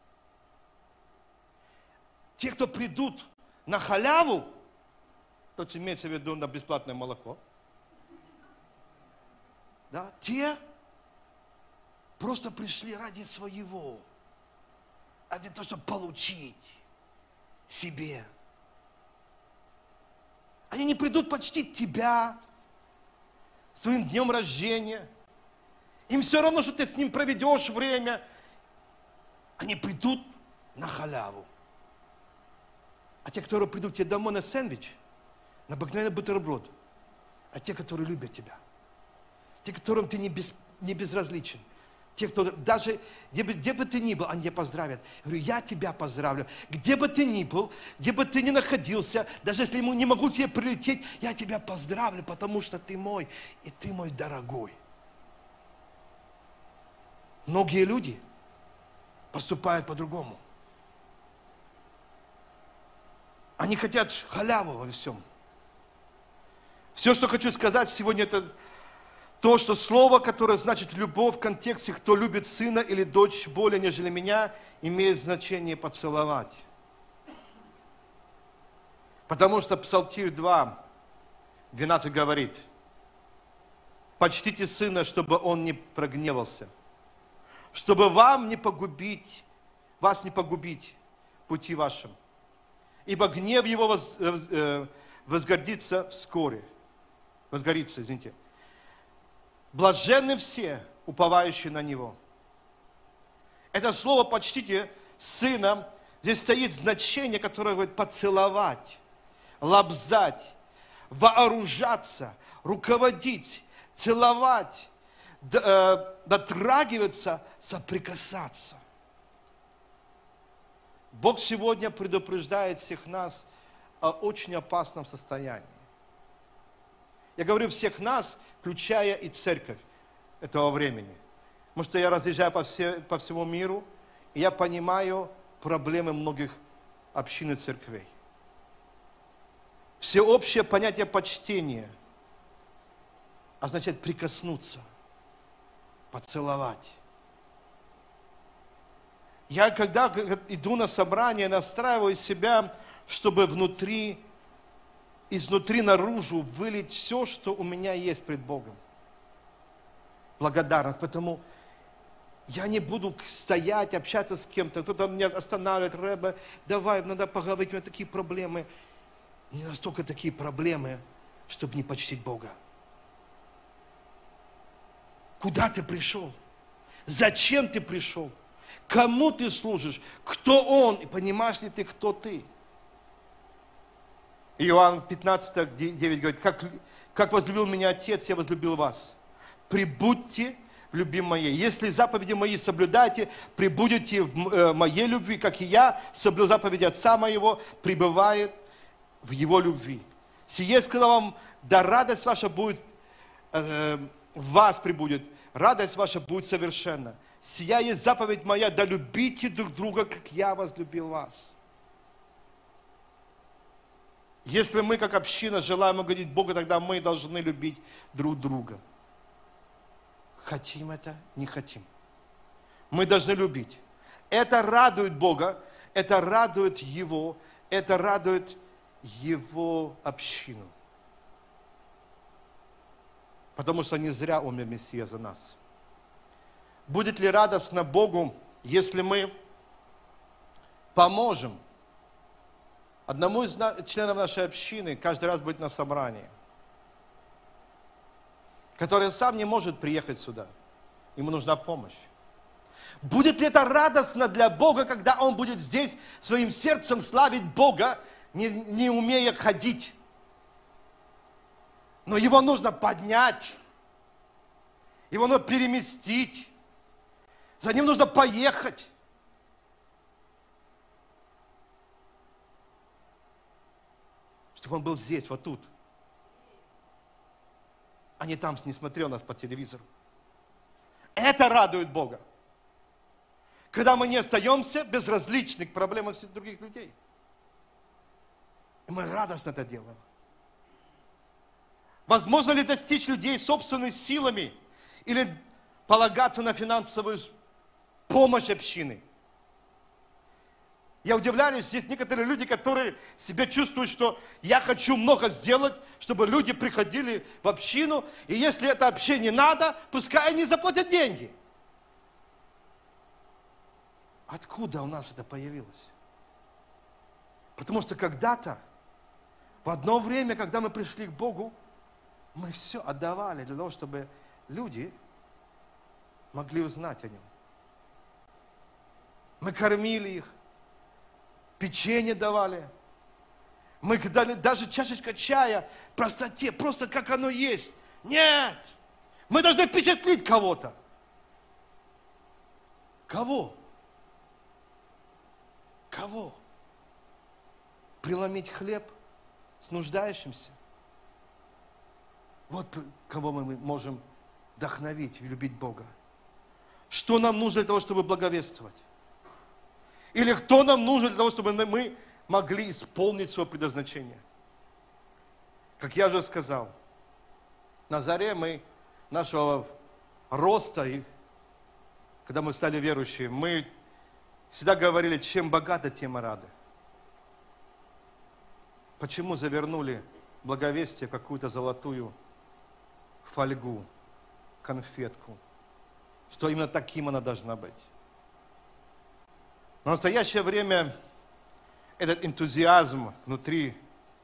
Те, кто придут на халяву, то имеется в виду на бесплатное молоко, да, те просто пришли ради своего, ради того, чтобы получить себе. Они не придут почтить тебя, своим днем рождения. Им все равно, что ты с ним проведешь время. Они придут на халяву. А те, которые придут к тебе домой на сэндвич, на обыкновенный бутерброд, а те, которые любят тебя, те, которым ты не безразличен, те, кто даже, где бы ты ни был, они тебя поздравят. Я говорю, я тебя поздравлю. Где бы ты ни был, где бы ты ни находился, даже если ему не могу к тебе прилететь, я тебя поздравлю, потому что ты мой, и ты мой дорогой. Многие люди поступают по-другому. Они хотят халяву во всем. Все, что хочу сказать сегодня, это то, что слово, которое значит любовь в контексте, кто любит сына или дочь более, нежели меня, имеет значение поцеловать. Потому что Псалтирь 2, 12 говорит, почтите сына, чтобы он не прогневался, чтобы вас не погубить пути вашим. Ибо гнев его возгорится вскоре. Возгорится, извините. Блаженны все, уповающие на него. Это слово «почтите сына», здесь стоит значение, которое говорит поцеловать, лобзать, вооружаться, руководить, целовать, дотрагиваться, соприкасаться. Бог сегодня предупреждает всех нас о очень опасном состоянии. Я говорю всех нас, включая и церковь этого времени. Потому что я разъезжаю по всему миру, и я понимаю проблемы многих общин и церквей. Всеобщее понятие почтения означает прикоснуться, поцеловать. Я, когда иду на собрание, настраиваю себя, чтобы изнутри наружу вылить все, что у меня есть пред Богом. Благодарность. Потому я не буду стоять, общаться с кем-то. Кто-то меня останавливает, Рэбе, давай, надо поговорить, у меня такие проблемы. Не настолько такие проблемы, чтобы не почтить Бога. Куда ты пришел? Зачем ты пришел? Кому ты служишь? Кто Он? И понимаешь ли ты, кто ты? Иоанн 15, 9 говорит, как возлюбил меня Отец, я возлюбил вас. Прибудьте в любви моей. Если заповеди мои соблюдаете, прибудете в моей любви, как и я соблюл заповеди Отца моего, пребывает в Его любви. Сие сказал вам, да радость ваша будет, в вас прибудет, радость ваша будет совершенна. Сия есть заповедь моя, да любите друг друга, как я возлюбил вас. Если мы, как община, желаем угодить Богу, тогда мы должны любить друг друга. Хотим это, не хотим. Мы должны любить. Это радует Бога, это радует Его, это радует Его общину. Потому что не зря умер Мессия за нас. Будет ли радостно Богу, если мы поможем Одному из членов нашей общины каждый раз быть на собрании, который сам не может приехать сюда. Ему нужна помощь. Будет ли это радостно для Бога, когда он будет здесь своим сердцем славить Бога, не умея ходить? Но его нужно поднять, его нужно переместить, за ним нужно поехать. Чтобы он был здесь, вот тут, а не там, не смотрел нас по телевизору. Это радует Бога. Когда мы не остаемся безразличны к проблемам всех других людей. И мы радостно это делаем. Возможно ли достичь людей собственными силами или полагаться на финансовую помощь общины? Я удивляюсь, есть некоторые люди, которые себя чувствуют, что я хочу много сделать, чтобы люди приходили в общину, и если это общине надо, пускай они заплатят деньги. Откуда у нас это появилось? Потому что когда-то, в одно время, когда мы пришли к Богу, мы все отдавали для того, чтобы люди могли узнать о Нем. Мы кормили их, печенье давали. Мы дали даже чашечка чая в простоте, просто как оно есть. Нет! Мы должны впечатлить кого-то. Кого? Кого? Преломить хлеб с нуждающимся? Вот кого мы можем вдохновить и любить Бога. Что нам нужно для того, чтобы благовествовать? Или кто нам нужен для того, чтобы мы могли исполнить свое предназначение? Как я уже сказал, на заре нашего роста, и когда мы стали верующими, мы всегда говорили, чем богаты, тем и рады. Почему завернули благовестие в какую-то золотую фольгу, конфетку? Что именно таким она должна быть. Но в настоящее время этот энтузиазм внутри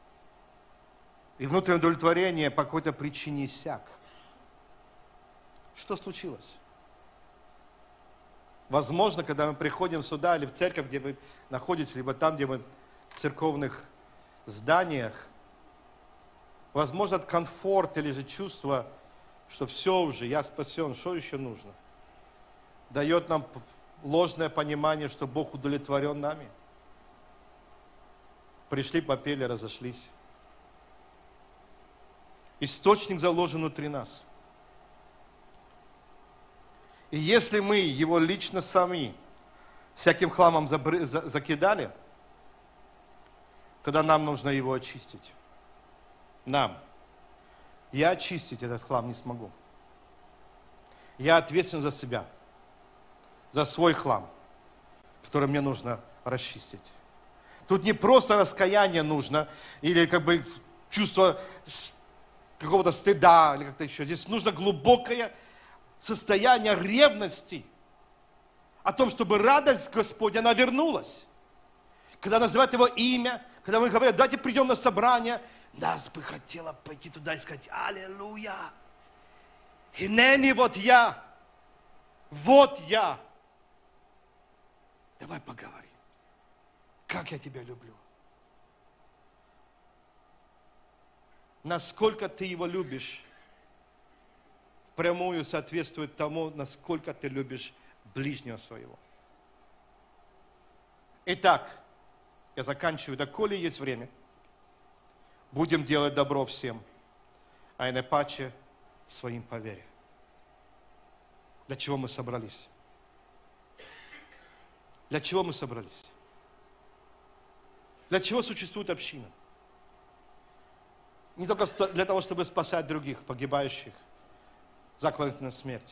и внутреннее удовлетворение по какой-то причине иссяк. Что случилось? Возможно, когда мы приходим сюда или в церковь, где вы находитесь, либо там, где мы в церковных зданиях, возможно, от комфорта или же чувство, что все уже, я спасен, что еще нужно, дает нам ложное понимание, что Бог удовлетворен нами. Пришли, попели, разошлись. Источник заложен внутри нас. И если мы его лично сами всяким хламом закидали, тогда нам нужно его очистить. Нам. Я очистить этот хлам не смогу. Я ответственен за себя, за свой хлам, который мне нужно расчистить. Тут не просто раскаяние нужно, или как бы чувство какого-то стыда, или как-то еще. Здесь нужно глубокое состояние ревности о том, чтобы радость Господня, она вернулась. Когда называют Его имя, когда мы говорим, давайте придем на собрание, нас бы хотело пойти туда и сказать, аллилуйя, хинени, вот я, давай поговорим, как я тебя люблю. Насколько ты Его любишь, впрямую соответствует тому, насколько ты любишь ближнего своего. Итак, я заканчиваю. Доколе есть время, будем делать добро всем, а иначе паче своим по вере. Для чего мы собрались? Для чего мы собрались? Для чего существует община? Не только для того, чтобы спасать других, погибающих, закланных на смерть,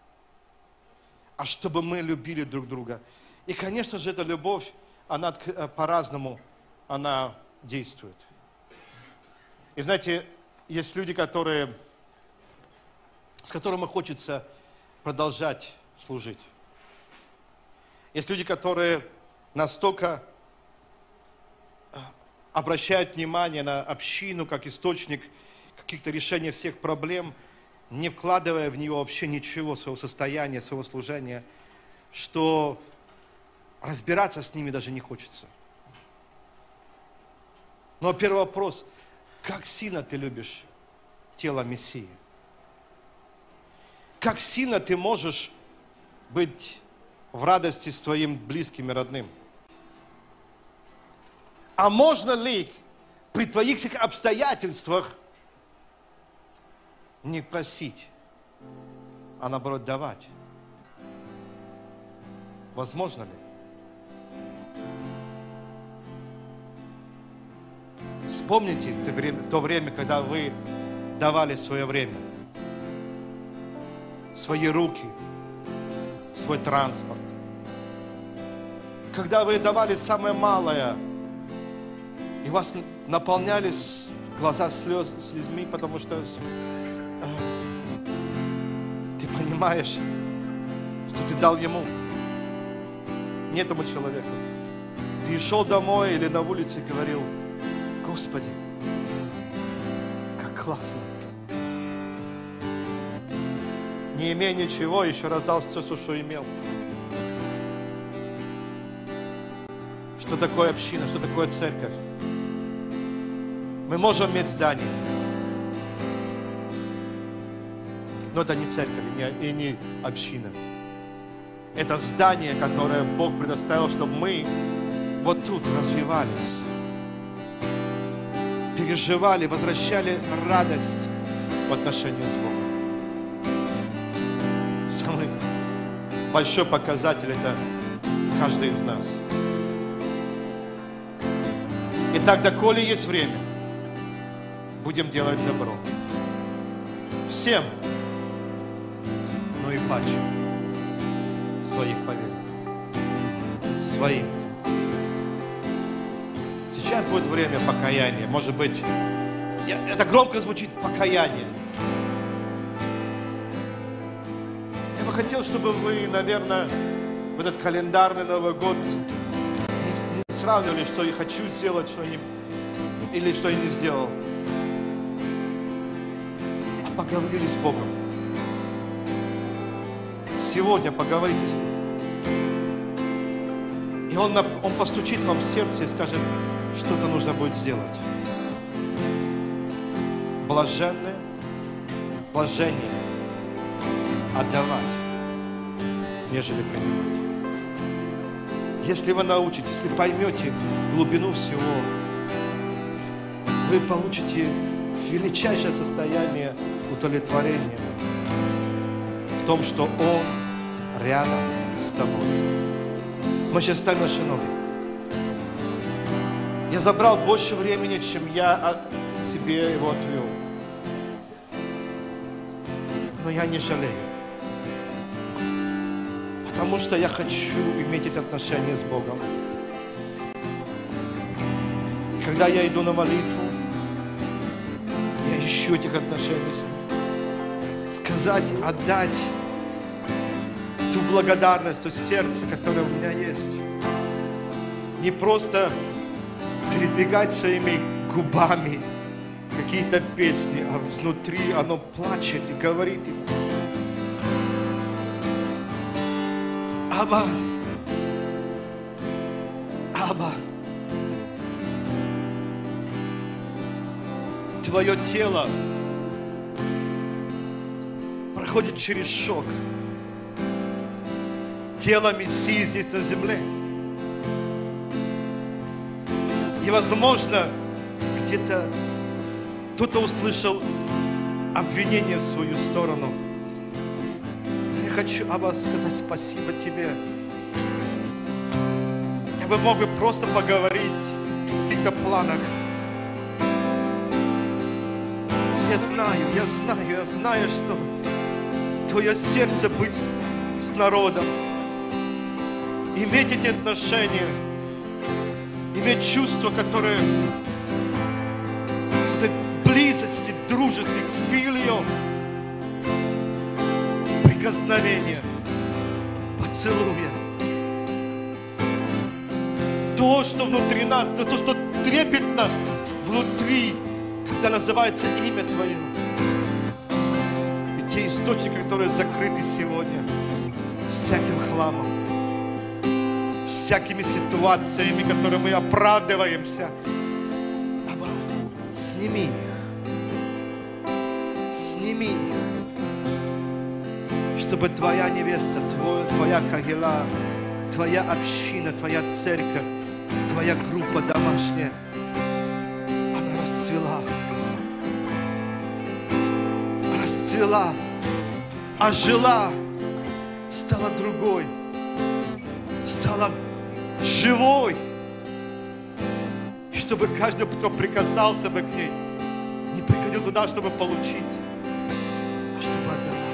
а чтобы мы любили друг друга. И, конечно же, эта любовь, она по-разному, она действует. И знаете, есть люди, с которыми хочется продолжать служить. Есть люди, которые настолько обращают внимание на общину как источник каких-то решений всех проблем, не вкладывая в нее вообще ничего, своего состояния, своего служения, что разбираться с ними даже не хочется. Но первый вопрос, как сильно ты любишь тело Мессии? Как сильно ты можешь быть в радости с твоим близким и родным? А можно ли при твоих всех обстоятельствах не просить, а наоборот давать? Возможно ли? Вспомните то время, когда вы давали свое время, свои руки, свой транспорт. Когда вы давали самое малое, и у вас наполнялись глаза слезами, потому что ты понимаешь, что ты дал ему, не этому человеку. Ты шел домой или на улице и говорил: Господи, как классно. Не имея ничего, еще раз дал все, что имел. Что такое община, что такое церковь? Мы можем иметь здание, но это не церковь и не община. Это здание, которое Бог предоставил, чтобы мы вот тут развивались, переживали, возвращали радость в отношении с Богом. Самый большой показатель – это каждый из нас. Итак, доколе есть время, будем делать добро. Всем, но и паче своих поверь. Своим. Сейчас будет время покаяния. Может быть, это громко звучит, покаяние. Я бы хотел, чтобы вы, наверное, в этот календарный Новый год не сравнивали, что я хочу сделать, что я не, или что я не сделал. А поговорили с Богом. Сегодня поговорите с Ним. И Он постучит вам в сердце и скажет, что-то нужно будет сделать. Блаженное блажение отдавать, нежели принимать. Если вы научитесь, если поймете глубину всего, вы получите величайшее состояние удовлетворения в том, что Он рядом с тобой. Мы сейчас ставим наши ноги. Я забрал больше времени, чем я себе его отвел. Но я не жалею. Потому что я хочу иметь эти отношения с Богом. Когда я иду на молитву, я ищу этих отношений с Ним. Сказать, отдать ту благодарность, то сердце, которое у меня есть. Не просто передвигать своими губами какие-то песни, а внутри оно плачет и говорит ему: Аба, Аба, твое тело проходит через шок. Тело Мессии здесь на земле. И, возможно, где-то кто-то услышал обвинение в свою сторону. Я хочу, Аба, сказать спасибо Тебе. Я бы мог бы просто поговорить о каких-то планах. Я знаю, что Твое сердце быть с народом, иметь эти отношения, иметь чувства, которые этой близости, дружеских, филио, прикосновения, поцелуя. То, что внутри нас, то, что трепетно внутри, когда называется имя Твое. И те источники, которые закрыты сегодня всяким хламом, всякими ситуациями, которые мы оправдываемся, Аба, сними их. Сними их. Чтобы Твоя невеста, Твоя кагила, Твоя община, Твоя церковь, Твоя группа домашняя, она расцвела, ожила, стала другой, стала живой. И чтобы каждый, кто прикасался бы к ней, не приходил туда, чтобы получить, а чтобы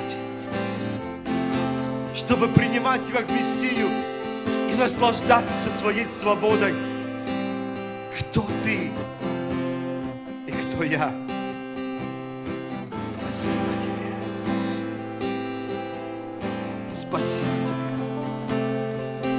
отдавать, чтобы принимать Тебя как Мессию и наслаждаться своей свободой. Кто Ты и кто я? Спасибо Тебе. Спасибо Тебе.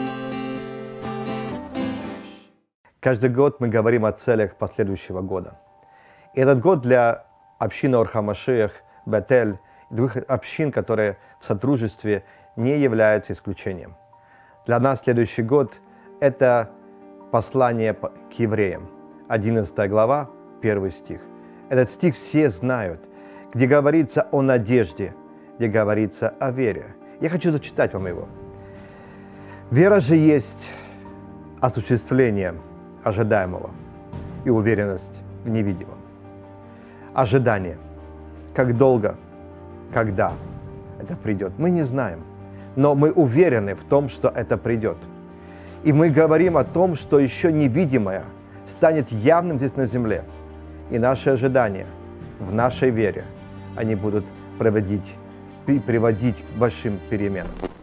Каждый год мы говорим о целях последующего года. И этот год для общины Ор ха-Машиах, Бетель и других общин, которые в сотрудничестве, не является исключением. Для нас следующий год – это послание к евреям, 11 глава, 1 стих. Этот стих все знают, где говорится о надежде, где говорится о вере. Я хочу зачитать вам его. «Вера же есть осуществление ожидаемого и уверенность в невидимом». Ожидание. Как долго, когда это придет, мы не знаем. Но мы уверены в том, что это придет. И мы говорим о том, что еще невидимое станет явным здесь на земле. И наши ожидания в нашей вере, они будут приводить к большим переменам.